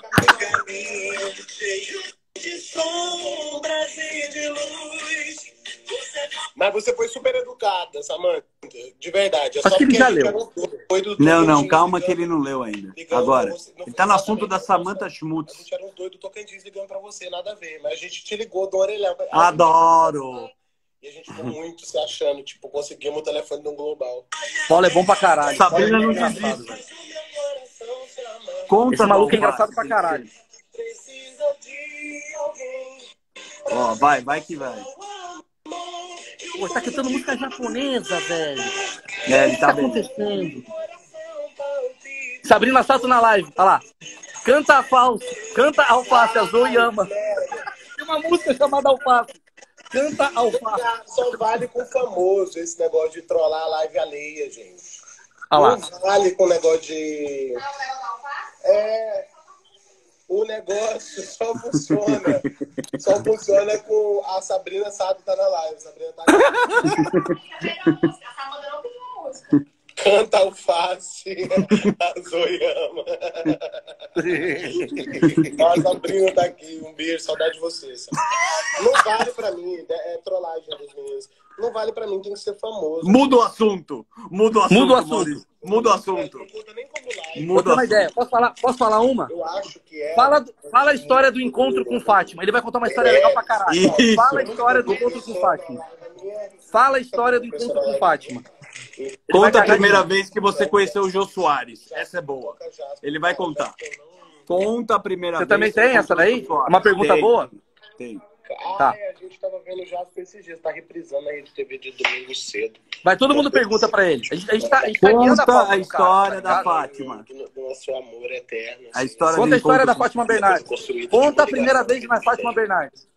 Speaker 5: Mas você foi super educada, Samanta. De verdade. É
Speaker 3: Acho
Speaker 5: só
Speaker 3: que ele
Speaker 5: porque
Speaker 3: já
Speaker 5: a gente
Speaker 3: leu.
Speaker 5: era um doido
Speaker 1: Não, não,
Speaker 5: Tocantins
Speaker 1: calma que
Speaker 5: ligando-
Speaker 1: ele não leu ainda.
Speaker 5: ligando
Speaker 1: Agora,
Speaker 5: pra você. Não
Speaker 1: ele
Speaker 5: foi
Speaker 1: tá no assunto
Speaker 5: exatamente
Speaker 1: da
Speaker 5: isso,
Speaker 1: Samantha
Speaker 5: A
Speaker 1: Schmutz.
Speaker 5: gente era um doido Tocantins ligando pra você, nada a ver. Mas a gente te ligou do orelhão.
Speaker 1: Adoro!
Speaker 5: E a gente ficou muito se achando, tipo, conseguimos o telefone de um global.
Speaker 3: Paulo é bom pra caralho.
Speaker 1: Sabrina
Speaker 3: Paulo é
Speaker 1: não
Speaker 3: engraçado,
Speaker 1: desiste.
Speaker 3: velho.
Speaker 1: Conta,
Speaker 3: Esse maluco é
Speaker 1: alface.
Speaker 3: engraçado pra caralho.
Speaker 5: Precisa de alguém.
Speaker 1: Ó, vai, vai que vai.
Speaker 3: Pô, tá cantando música japonesa, velho.
Speaker 1: É, ele
Speaker 3: O que
Speaker 1: tá
Speaker 3: tá
Speaker 1: bem.
Speaker 3: acontecendo? Sabrina Sato na live. Olha lá. Canta a falso. Canta alface, a Zoe ama. Tem uma música chamada alface. Canta alface.
Speaker 5: Só vale com famoso esse negócio de trollar a live alheia, gente.
Speaker 3: Olha lá.
Speaker 5: Não vale com o negócio de... É... O negócio só funciona. Só funciona com a Sabrina Sato tá na live. A Sabrina tá aqui. Canta alface, a Zoiama. Nossa, a Brina tá aqui. Um beijo, saudade de vocês. Não vale pra mim, é trollagem dos meninos. Não vale pra mim, tem que ser famoso.
Speaker 1: Muda o assunto. Muda o assunto.
Speaker 3: Muda o assunto.
Speaker 1: Maurício. Muda o assunto.
Speaker 5: Não conta nem como live.
Speaker 3: Vou
Speaker 1: Muda
Speaker 3: ter
Speaker 1: o
Speaker 3: uma
Speaker 1: assunto.
Speaker 3: ideia. Posso falar, posso falar uma?
Speaker 5: Eu acho que é.
Speaker 3: Fala, fala a história do encontro com Fátima. Ele vai contar uma história legal pra caralho.
Speaker 1: Isso.
Speaker 3: Fala a história do encontro com Fátima. Fala a história do encontro com Fátima. Ele vai
Speaker 1: Conta a
Speaker 3: cagar
Speaker 1: primeira
Speaker 3: de-
Speaker 1: vez que você conheceu o Jô Soares. Essa é boa. Ele vai contar. Conta a primeira
Speaker 3: Você
Speaker 1: vez.
Speaker 3: também
Speaker 1: que
Speaker 3: tem
Speaker 1: você
Speaker 3: essa
Speaker 1: conheceu o
Speaker 3: daí?
Speaker 1: Jô Soares.
Speaker 3: Uma pergunta
Speaker 1: Tem,
Speaker 3: boa?
Speaker 1: Tem.
Speaker 3: Tá.
Speaker 5: Ah, a gente tava vendo já esses dias, tá reprisando na Rede T V de domingo cedo.
Speaker 3: Vai, todo mundo pergunta pra ele. A gente, a gente tá, a gente tá guiando
Speaker 1: Conta
Speaker 3: pauta
Speaker 1: a
Speaker 3: do
Speaker 1: história
Speaker 3: cara,
Speaker 1: da
Speaker 3: tá ligado?
Speaker 1: Fátima.
Speaker 5: Do, do nosso amor eterno.
Speaker 1: A
Speaker 5: assim.
Speaker 1: história
Speaker 3: Conta
Speaker 1: do
Speaker 3: a história
Speaker 1: encontro
Speaker 3: da
Speaker 1: com-
Speaker 3: Fátima Bernardes.
Speaker 5: Construído
Speaker 3: Conta
Speaker 5: de
Speaker 3: a primeira
Speaker 5: ligação
Speaker 3: vez na Fátima Bernardes.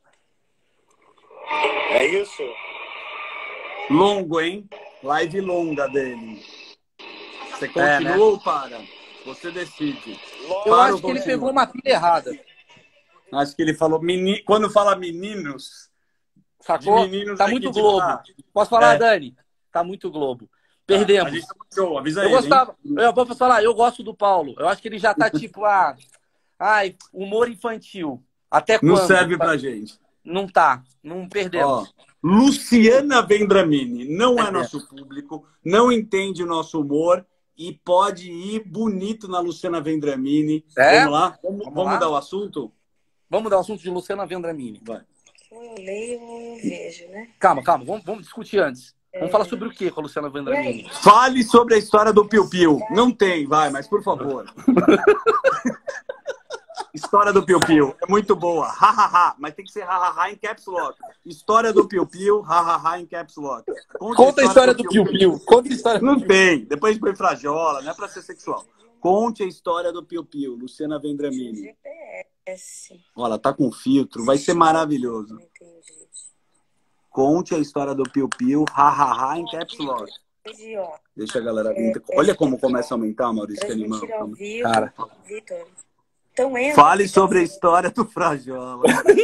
Speaker 5: É isso?
Speaker 1: Longo, hein? Live longa dele. Você continua
Speaker 3: É, né?
Speaker 1: ou para? Você decide.
Speaker 3: Eu
Speaker 1: Para
Speaker 3: acho
Speaker 1: ou
Speaker 3: que ele
Speaker 1: continua?
Speaker 3: pegou uma pilha errada.
Speaker 1: Acho que ele falou... Meni... Quando fala meninos...
Speaker 3: Sacou?
Speaker 1: De meninos
Speaker 3: Tá
Speaker 1: aqui
Speaker 3: muito
Speaker 1: de
Speaker 3: Globo.
Speaker 1: lá.
Speaker 3: Posso falar,
Speaker 1: É.
Speaker 3: Dani? Tá muito Globo.
Speaker 1: A
Speaker 3: Perdemos.
Speaker 1: gente tá muito show, avisa
Speaker 3: Eu
Speaker 1: ele, hein?
Speaker 3: gostava. Eu vou falar, eu gosto do Paulo. Eu acho que ele já tá tipo, ah, ai, humor infantil. Até
Speaker 1: Não
Speaker 3: quando?
Speaker 1: serve pra gente.
Speaker 3: Não tá. Não
Speaker 1: Ó,
Speaker 3: perdemos.
Speaker 1: Luciana Vendramini não é
Speaker 3: É.
Speaker 1: nosso público, não entende o nosso humor e pode ir bonito na Luciana Vendramini.
Speaker 3: É?
Speaker 1: Vamos lá? Vamos,
Speaker 3: Vamos
Speaker 1: vamos
Speaker 3: lá?
Speaker 1: mudar o assunto?
Speaker 3: Vamos dar o assunto de Luciana Vendramini.
Speaker 1: Vai.
Speaker 7: Eu leio ou eu vejo, né?
Speaker 3: Calma, calma. Vamos, vamos discutir antes. Vamos falar sobre o que com a Luciana Vendramini?
Speaker 1: Fale sobre a história do Piu Piu. Não tem, vai, mas por favor. História do Piu Piu. É muito boa. Ha, ha, ha. Mas tem que ser ha, ha, ha em caps lock. História do Piu Piu. Ha, ha, ha em caps lock.
Speaker 3: Conta a história do Piu Piu. Conta a história do
Speaker 1: Não
Speaker 3: Piu Piu.
Speaker 1: tem. Depois põe frajola. Não é pra ser sexual. Conte a história do Piu Piu. Luciana Vendramini.
Speaker 7: G P S.
Speaker 1: Olha, ela tá com filtro. Vai ser maravilhoso.
Speaker 7: Não entendi.
Speaker 1: Conte a história do Piu Piu. Ha, ha, ha em caps lock.
Speaker 7: Entendi, ó.
Speaker 1: Deixa a galera... Olha como começa a aumentar, Maurício, que animal.
Speaker 7: Transmitir ao vivo.
Speaker 3: Cara.
Speaker 7: Vitor. Então entra.
Speaker 1: Fale sobre a história do frajola.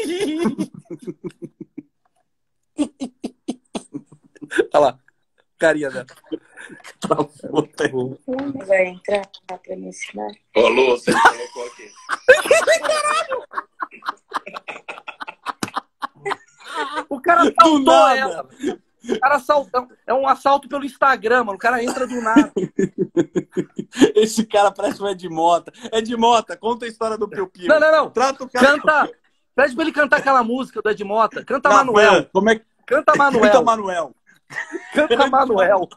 Speaker 3: Olha lá. Carinha dela.
Speaker 1: Tá puta.
Speaker 7: Vai entrar pra me ensinar.
Speaker 4: Ô, Lu, você colocou aqui.
Speaker 3: O cara assaltou
Speaker 1: nada.
Speaker 3: ela. O cara assaltou. É um assalto pelo Instagram, mano. O cara entra do nada.
Speaker 1: Esse cara parece o Ed Mota. Ed Mota, conta a história do Piu Piu.
Speaker 3: Não, não, não.
Speaker 1: Trata o cara...
Speaker 3: Canta. Pede pra ele cantar aquela música do Ed Mota. Canta
Speaker 1: Não,
Speaker 3: Manuel.
Speaker 1: Como é que...
Speaker 3: Canta Manuel.
Speaker 1: Canta Manuel.
Speaker 3: Canta Manuel.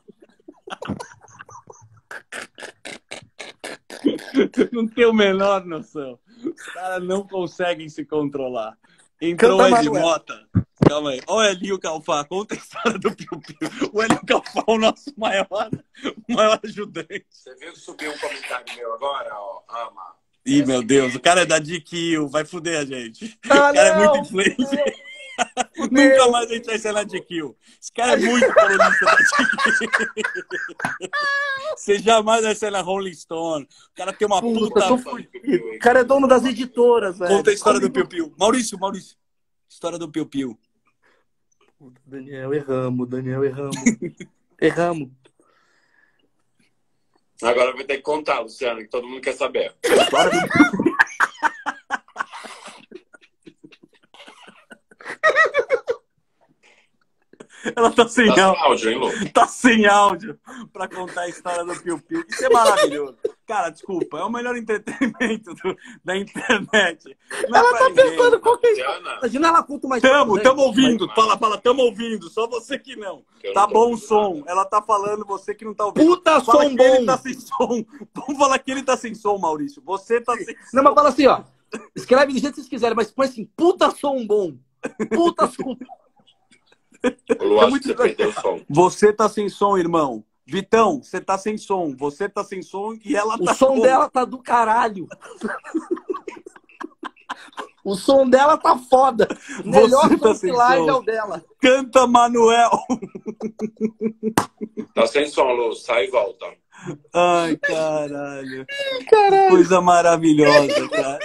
Speaker 1: Não tem o menor noção. Os caras não conseguem se controlar. Entrou
Speaker 3: Canta
Speaker 1: o Ed
Speaker 3: Manuel.
Speaker 1: Mota. Calma aí. Olha o Elinho Calfá. Conta a história do Piu Piu. O Elinho Calfá é o nosso maior, o maior ajudante.
Speaker 4: Você viu que subiu um comentário meu agora, ó? Ama.
Speaker 1: Ih, meu Deus. O cara é da D Q. Vai fuder a gente.
Speaker 3: Ah,
Speaker 1: o cara é
Speaker 3: não.
Speaker 1: muito influente. Nunca mais a gente vai ser na D Q. Esse cara é muito colunista da D Q. Você jamais vai ser na Rolling Stone. O cara tem uma
Speaker 3: Puta,
Speaker 1: puta...
Speaker 3: tô fudido. O cara é dono das editoras, velho.
Speaker 1: Conta a história do Piu Piu. Maurício, Maurício. História do Piu Piu.
Speaker 3: Puta, Daniel, erramos, Daniel, erramos. Erramos.
Speaker 4: Agora vai ter que contar, Luciano, que todo mundo quer saber.
Speaker 1: História do... Ela tá sem
Speaker 4: Tá sem
Speaker 1: áudio.
Speaker 4: áudio, hein, Lu?
Speaker 1: Tá sem áudio pra contar a história do Piu Piu. Isso é maravilhoso. Cara, desculpa, é o melhor entretenimento do- da internet. Não é
Speaker 3: Ela
Speaker 1: pra
Speaker 3: tá
Speaker 1: ninguém.
Speaker 3: pensando qual que é.
Speaker 4: Luciana,
Speaker 3: Imagina ela conta uma
Speaker 1: Tamo,
Speaker 3: história.
Speaker 1: tamo ouvindo. Fala, fala, tamo ouvindo. Só você que não.
Speaker 4: Eu
Speaker 1: Tá
Speaker 4: não tô
Speaker 1: bom o
Speaker 4: ouvindo
Speaker 1: som.
Speaker 4: nada.
Speaker 1: Ela tá falando, você que não tá ouvindo.
Speaker 3: Puta
Speaker 1: Fala
Speaker 3: som
Speaker 1: que ele
Speaker 3: bom.
Speaker 1: tá sem som. Vamos falar que ele tá sem som, Maurício. Você tá sem som.
Speaker 3: Não, mas fala assim, ó. Escreve do jeito que vocês quiserem, mas põe assim, puta som bom. Puta som.
Speaker 4: O Lu,
Speaker 3: É
Speaker 4: acho
Speaker 3: muito
Speaker 4: que você perdeu o som.
Speaker 1: Você tá sem som, irmão. Vitão, você tá sem som. Você tá sem som e ela
Speaker 3: O
Speaker 1: tá
Speaker 3: som
Speaker 1: com-
Speaker 3: dela tá do caralho. O som dela tá foda. O melhor
Speaker 1: Você tá
Speaker 3: som
Speaker 1: sem
Speaker 3: de live
Speaker 1: som.
Speaker 3: é o dela.
Speaker 1: Canta, Manuel.
Speaker 4: Tá sem som, Lu. Sai e volta.
Speaker 1: Ai, caralho.
Speaker 3: Caralho.
Speaker 1: Coisa maravilhosa, cara.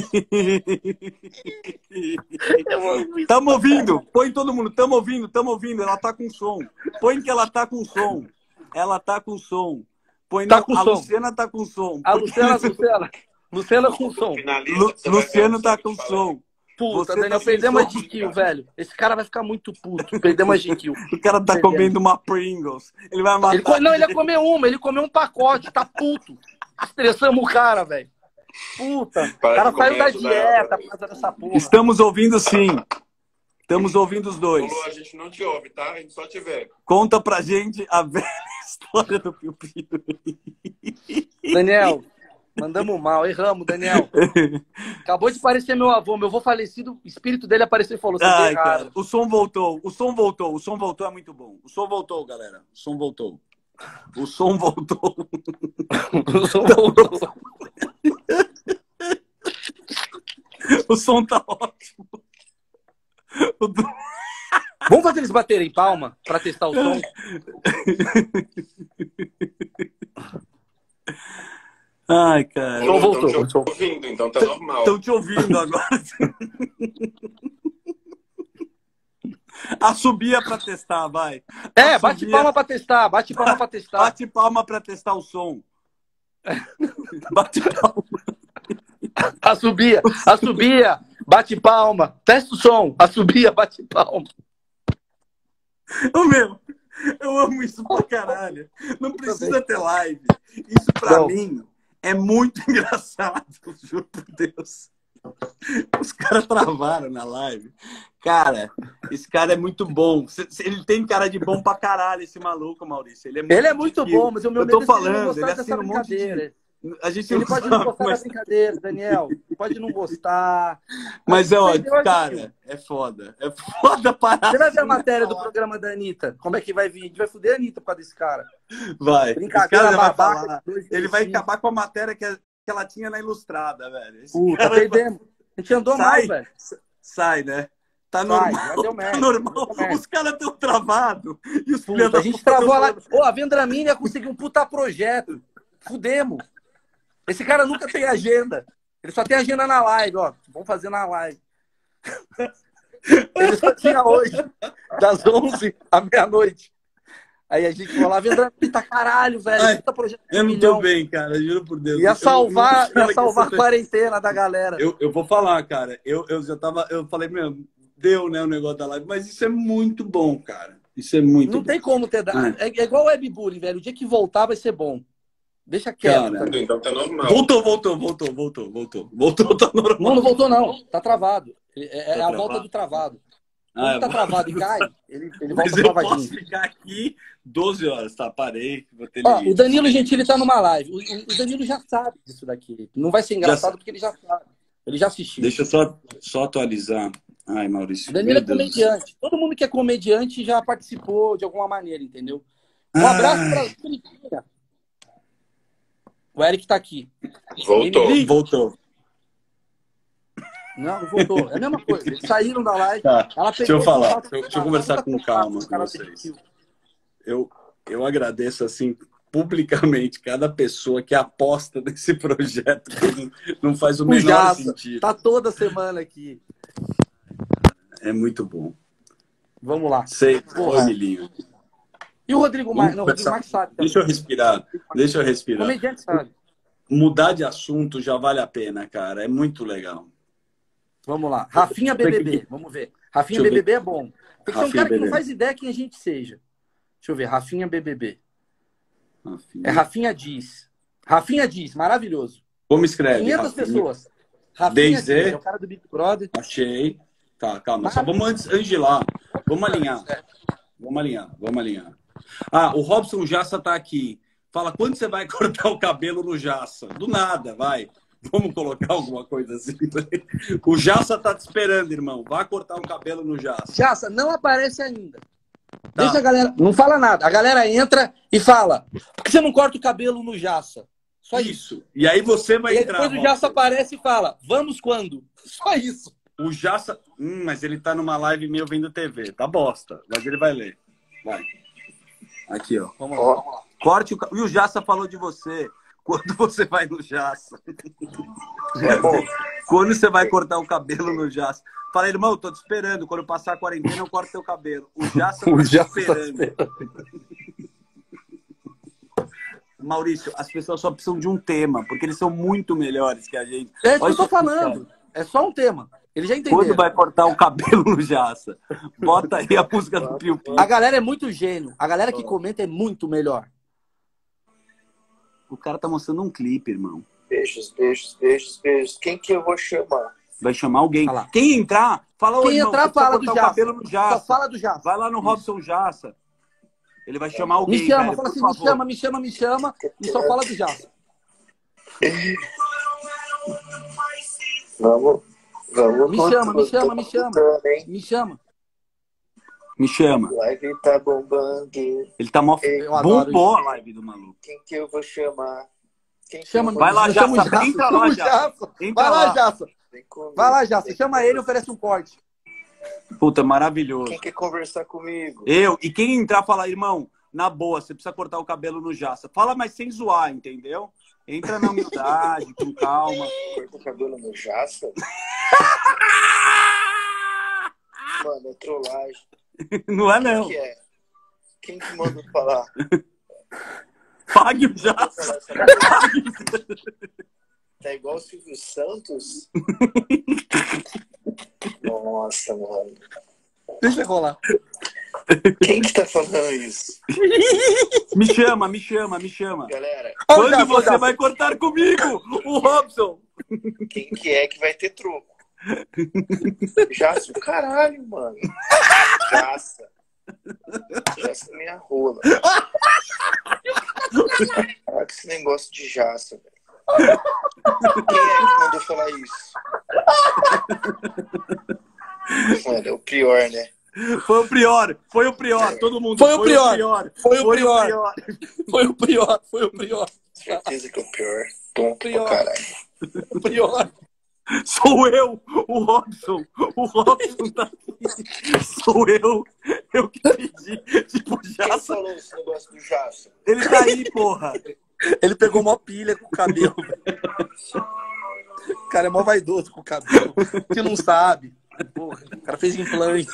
Speaker 1: Tamo ouvindo. Põe todo mundo. Tamo ouvindo, tamo ouvindo. Ela tá com som. Põe que ela tá com som. ela tá com som. Põe
Speaker 3: Tá
Speaker 1: na...
Speaker 3: com
Speaker 1: a
Speaker 3: som.
Speaker 1: Luciana tá com som.
Speaker 3: A Luciana, Luciana. Luciana com som.
Speaker 6: Finaliza,
Speaker 1: Lu...
Speaker 6: você vai
Speaker 1: Luciano
Speaker 6: ver
Speaker 1: tá
Speaker 6: o que
Speaker 1: com
Speaker 6: eu te falei.
Speaker 1: som.
Speaker 3: Puta,
Speaker 1: Você
Speaker 3: Daniel,
Speaker 1: tá sem
Speaker 3: perdemos a
Speaker 1: som,
Speaker 3: G Q, velho. Esse cara vai ficar muito puto. Perdemos a G Q.
Speaker 1: O cara tá
Speaker 3: Perdemos.
Speaker 1: comendo uma Pringles. Ele vai matar.
Speaker 3: Ele co- Não, ele ia comer uma, ele comeu um pacote, tá puto. Estressamos o cara, velho. Puta, o
Speaker 6: Para
Speaker 3: cara
Speaker 6: de
Speaker 3: saiu
Speaker 6: comer
Speaker 3: da
Speaker 6: isso, né,
Speaker 3: dieta
Speaker 6: velho?
Speaker 3: por causa dessa porra.
Speaker 1: Estamos ouvindo sim. Estamos ouvindo os dois.
Speaker 6: Lulu, a gente não te ouve, tá? A gente só te vê.
Speaker 1: Conta pra gente a velha história do Piu Piu.
Speaker 3: Daniel, mandamos mal, erramos, Daniel. Acabou de aparecer meu avô, meu avô falecido, o espírito dele apareceu e falou: você
Speaker 1: Ai,
Speaker 3: tá
Speaker 1: cara,
Speaker 3: errado.
Speaker 1: o som voltou, o som voltou, o som voltou, é muito bom. O som voltou, galera. O som voltou. O som voltou.
Speaker 3: O som voltou.
Speaker 1: O som tá ótimo. O do-
Speaker 3: Vamos fazer eles baterem palma pra testar o som?
Speaker 1: Ai, cara.
Speaker 3: Então voltou,
Speaker 6: Estão
Speaker 3: voltou.
Speaker 6: te ouvindo, então tá normal.
Speaker 1: Estão te ouvindo agora. Assobia pra testar, vai.
Speaker 3: É, bate
Speaker 1: Assobia.
Speaker 3: palma pra testar, bate palma pra testar.
Speaker 1: Bate palma pra testar o som. Bate palma.
Speaker 3: Assobia, assobia, bate palma, testa o som, assobia, bate palma.
Speaker 1: Ô, meu, eu amo isso pra caralho. Não precisa ter live. Isso pra
Speaker 3: Não.
Speaker 1: mim é muito engraçado, juro por Deus. Os caras travaram na live. Cara, esse cara é muito bom. Cê- cê- Ele tem cara de bom pra caralho, esse maluco, Maurício. Ele é muito,
Speaker 3: Ele é muito
Speaker 1: gentil.
Speaker 3: bom, mas o meu
Speaker 1: Eu tô
Speaker 3: medo é se ele não
Speaker 1: falando,
Speaker 3: gostar
Speaker 1: ele
Speaker 3: dessa
Speaker 1: assina um monte de...
Speaker 3: brincadeira.
Speaker 1: A gente
Speaker 3: Ele
Speaker 1: não
Speaker 3: pode não
Speaker 1: sabe,
Speaker 3: gostar da
Speaker 1: mas,
Speaker 3: brincadeira, Daniel. Pode não gostar.
Speaker 1: mas é
Speaker 3: Mas
Speaker 1: ótimo,
Speaker 3: eu acho
Speaker 1: cara. É foda. É foda parar.
Speaker 3: Você vai ver a
Speaker 1: assim,
Speaker 3: matéria do
Speaker 1: falar.
Speaker 3: programa da Anitta? Como é que vai vir? A gente vai fuder a Anitta por causa desse cara.
Speaker 1: Vai. Esse
Speaker 3: Brincadeira
Speaker 1: cara já vai
Speaker 3: babaca.
Speaker 1: falar.
Speaker 3: dois,
Speaker 1: Ele
Speaker 3: três,
Speaker 1: vai
Speaker 3: cinco.
Speaker 1: acabar com a matéria que, que ela tinha na Ilustrada, velho. Esse
Speaker 3: Puta,
Speaker 1: cara
Speaker 3: perdemos. A gente andou mal,
Speaker 1: sai,
Speaker 3: velho.
Speaker 1: sai, né? Tá
Speaker 3: Sai,
Speaker 1: normal.
Speaker 3: já deu merda,
Speaker 1: Tá normal.
Speaker 3: já deu merda.
Speaker 1: Os caras estão travados. E os filhos
Speaker 3: Puta,
Speaker 1: da
Speaker 3: a gente
Speaker 1: puta
Speaker 3: travou a
Speaker 1: tão
Speaker 3: live. Ô, a Vendramini ia conseguir um puta projeto. Fudemos. Esse cara nunca tem agenda. Ele só tem agenda na live, ó. Vamos fazer na live. Ele só tinha hoje, das onze à meia-noite. Aí a gente falou lá, Vendramini, tá caralho, velho.
Speaker 1: Ai,
Speaker 3: Puta projeto de
Speaker 1: Eu
Speaker 3: um
Speaker 1: não
Speaker 3: milhão.
Speaker 1: tô bem, cara. Juro por Deus.
Speaker 3: Ia
Speaker 1: Eu-
Speaker 3: salvar,
Speaker 1: eu-
Speaker 3: ia salvar a quarentena da galera.
Speaker 1: Eu, eu vou falar, cara. Eu, eu já tava. Eu falei, meu, deu, né, o negócio da live. Mas isso é muito bom, cara. Isso é muito
Speaker 3: Não
Speaker 1: bom.
Speaker 3: tem como ter dado.
Speaker 1: Ah.
Speaker 3: É, é igual o webbullying, velho. O dia que voltar vai ser bom. Deixa quieto.
Speaker 1: Cara,
Speaker 3: tá?
Speaker 6: Então tá normal.
Speaker 1: Voltou, voltou, voltou, voltou, voltou. Voltou, tá normal.
Speaker 3: Não, não voltou, não. Tá travado. É, é
Speaker 1: Tá
Speaker 3: a
Speaker 1: travado?
Speaker 3: volta do travado. Quando
Speaker 1: Ah,
Speaker 3: tá
Speaker 1: eu-
Speaker 3: travado e cai, ele, ele
Speaker 1: Mas
Speaker 3: volta
Speaker 1: eu
Speaker 3: travadinho.
Speaker 1: posso ficar aqui doze horas, tá? Parei. Vou ter
Speaker 3: Ó, o
Speaker 1: limite.
Speaker 3: Danilo Gentili tá numa live. O, o Danilo já sabe disso daqui. Não vai ser engraçado
Speaker 1: Já-
Speaker 3: porque ele já sabe. Ele já assistiu.
Speaker 1: Deixa eu só, só atualizar. Ai, Maurício.
Speaker 3: O Danilo
Speaker 1: meu
Speaker 3: é
Speaker 1: Deus do céu.
Speaker 3: comediante. Todo mundo que é comediante já participou de alguma maneira, entendeu? Um
Speaker 1: Ah.
Speaker 3: abraço pra Curitiba. O Eric tá aqui.
Speaker 6: Voltou.
Speaker 3: Ele-
Speaker 1: Voltou.
Speaker 3: Não, não voltou. É a mesma coisa. Eles saíram da live.
Speaker 1: Tá.
Speaker 3: Ela
Speaker 1: Deixa eu
Speaker 3: pegou
Speaker 1: falar.
Speaker 3: o contato-
Speaker 1: Deixa eu- deixa eu conversar
Speaker 3: ela
Speaker 1: com
Speaker 3: contato
Speaker 1: calma
Speaker 3: do
Speaker 1: com
Speaker 3: cara
Speaker 1: vocês.
Speaker 3: pediu.
Speaker 1: Eu, eu agradeço, assim, publicamente, cada pessoa que aposta nesse projeto que não, não faz o
Speaker 3: O
Speaker 1: menor
Speaker 3: Jaça
Speaker 1: sentido.
Speaker 3: tá toda semana aqui.
Speaker 1: É muito bom.
Speaker 3: Vamos lá.
Speaker 1: Sei.
Speaker 3: Porra.
Speaker 1: Oi, Milinho.
Speaker 3: E o Rodrigo
Speaker 1: Vamos
Speaker 3: Marques? Não, o Rodrigo
Speaker 1: conversar.
Speaker 3: Marques sabe. também.
Speaker 1: Deixa eu respirar. Deixa eu respirar.
Speaker 3: Comediante sabe.
Speaker 1: Mudar de assunto já vale a pena, cara. É muito legal.
Speaker 3: Vamos lá. Rafinha B B B. Vamos ver. Rafinha
Speaker 1: Deixa eu
Speaker 3: B B B é bom. Tem que ser um
Speaker 1: Rafinha
Speaker 3: cara que
Speaker 1: B B B.
Speaker 3: não faz ideia quem a gente seja. Deixa eu ver. Rafinha B B B.
Speaker 1: Rafinha.
Speaker 3: É Rafinha Diz. Rafinha Diz. Maravilhoso.
Speaker 1: Como escreve?
Speaker 3: quinhentas
Speaker 1: Rafinha?
Speaker 3: pessoas. Rafinha
Speaker 1: Desde-
Speaker 3: Diz. É o cara do Big Brother.
Speaker 1: Achei. Tá, calma. Só vamos antes, antes de lá. Vamos alinhar. Vamos alinhar. Vamos alinhar. Ah, o Robson Jassa tá aqui. Fala, quando você vai cortar o cabelo no Jassa? Do nada, vai. Vamos colocar alguma coisa assim. O Jassa tá te esperando, irmão. Vá cortar o cabelo no Jassa.
Speaker 3: Jaça, não aparece ainda.
Speaker 1: Tá.
Speaker 3: Deixa a galera. Não fala nada. A galera entra e fala: por que você não corta o cabelo no Jaça? Só isso.
Speaker 1: Isso. E aí você vai
Speaker 3: E aí
Speaker 1: entrar.
Speaker 3: depois o
Speaker 1: Robson.
Speaker 3: Jaça aparece e fala: vamos quando? Só isso.
Speaker 1: O Jassa. Hum, mas ele tá numa live meio vendo T V. Tá bosta. Mas ele vai ler. Vai. Aqui, ó.
Speaker 3: Vamos lá.
Speaker 1: Corte o. ca- E o Jassa falou de você. Quando você vai no Jassa? Quando você vai cortar o cabelo no Jassa? Fala, irmão, tô te esperando. Quando passar a quarentena, eu corto teu cabelo. O Jassa tá
Speaker 3: O
Speaker 1: te
Speaker 3: Jaça tá
Speaker 1: esperando.
Speaker 3: esperando.
Speaker 1: Maurício, as pessoas só precisam de um tema, porque eles são muito melhores que a gente.
Speaker 3: É isso que
Speaker 1: Olha
Speaker 3: eu tô
Speaker 1: só,
Speaker 3: falando. É só um tema. Ele já entendeu.
Speaker 1: quando vai cortar o cabelo no Jaça? Bota aí a música do Piu Piu.
Speaker 3: A galera é muito gênio. A galera que comenta é muito melhor.
Speaker 1: O cara tá mostrando um clipe, irmão.
Speaker 8: Beijos, beijos, beijos, beijos. Quem que eu vou chamar?
Speaker 1: Vai chamar alguém.
Speaker 3: Fala.
Speaker 1: Quem entrar, fala o
Speaker 3: Quem
Speaker 1: irmão,
Speaker 3: entrar,
Speaker 1: você precisa
Speaker 3: fala do
Speaker 1: cortar o
Speaker 3: Jaça.
Speaker 1: cabelo no Jaça.
Speaker 3: Só fala do Jaça.
Speaker 1: Vai lá no Robson Jaça. Ele vai chamar alguém,
Speaker 3: Me chama,
Speaker 1: velho,
Speaker 3: fala
Speaker 1: por
Speaker 3: assim, me
Speaker 1: favor.
Speaker 3: chama, me chama, me chama. E só fala do Jaça.
Speaker 8: Vamos, vamos.
Speaker 3: Me
Speaker 8: com
Speaker 3: chama, me
Speaker 8: tudo.
Speaker 3: chama,
Speaker 8: Tô
Speaker 3: me chama.
Speaker 8: contando, hein?
Speaker 3: Me chama.
Speaker 1: Me chama.
Speaker 8: Live tá bombando.
Speaker 1: Ele tá mó...
Speaker 3: Eu adoro
Speaker 1: Bombou a
Speaker 3: isso.
Speaker 1: live do maluco.
Speaker 8: Quem que eu vou chamar? Quem que
Speaker 3: Chama,
Speaker 8: eu vou
Speaker 1: Vai lá,
Speaker 3: eu
Speaker 1: Jaça,
Speaker 3: chamo o Jaça,
Speaker 1: entra
Speaker 3: chama
Speaker 1: lá,
Speaker 3: o
Speaker 1: Jaça.
Speaker 3: Jaça.
Speaker 1: Entra
Speaker 3: Vai lá,
Speaker 1: lá.
Speaker 3: Jaça.
Speaker 8: Vem comigo,
Speaker 3: Vai lá, Jaça.
Speaker 8: vem
Speaker 3: Chama
Speaker 8: comigo.
Speaker 3: ele e oferece um corte.
Speaker 1: Puta, maravilhoso.
Speaker 8: Quem quer conversar comigo?
Speaker 1: Eu, e quem entrar fala, irmão, na boa, você precisa cortar o cabelo no Jaça. Fala, mas sem zoar, entendeu? Entra na humildade, com calma.
Speaker 8: Corta o cabelo no Jaça? Mano, é trollagem.
Speaker 1: Não é,
Speaker 8: Quem
Speaker 1: não.
Speaker 8: que é? Quem que manda falar?
Speaker 1: Pague o
Speaker 8: Manda
Speaker 1: Jaça.
Speaker 8: falar essa coisa. Tá igual o Silvio Santos? Nossa, mano.
Speaker 3: Deixa rolar.
Speaker 8: Quem que tá falando isso?
Speaker 1: Me chama, me chama, me chama.
Speaker 8: Galera,
Speaker 3: Ó, o
Speaker 1: Quando
Speaker 3: Jaça, ó, o
Speaker 1: você
Speaker 3: Jaça.
Speaker 1: vai cortar comigo? O Robson.
Speaker 8: quem que é que vai ter troco? Jaça o caralho, mano. Jaça. Jaça é minha rola. Caraca, esse negócio de Jaça, velho. Quem é que mandou falar isso? Mano, é o pior, né?
Speaker 1: Foi o Prior, foi o Prior, todo mundo.
Speaker 3: Foi o Prior. Foi o Prior. Foi o pior, foi o pior.
Speaker 8: Certeza que é o pior. Tonto pra
Speaker 3: Pior.
Speaker 8: caralho.
Speaker 3: O pior.
Speaker 1: Sou eu, o Robson. O Robson tá aqui. Sou eu. Eu que pedi. Tipo,
Speaker 8: Quem
Speaker 1: Jaça.
Speaker 8: falou esse negócio do Jaça?
Speaker 1: Ele tá aí, porra.
Speaker 3: Ele pegou uma pilha com o cabelo. O cara é mó vaidoso com o cabelo. Que não sabe. Porra, o cara fez implante.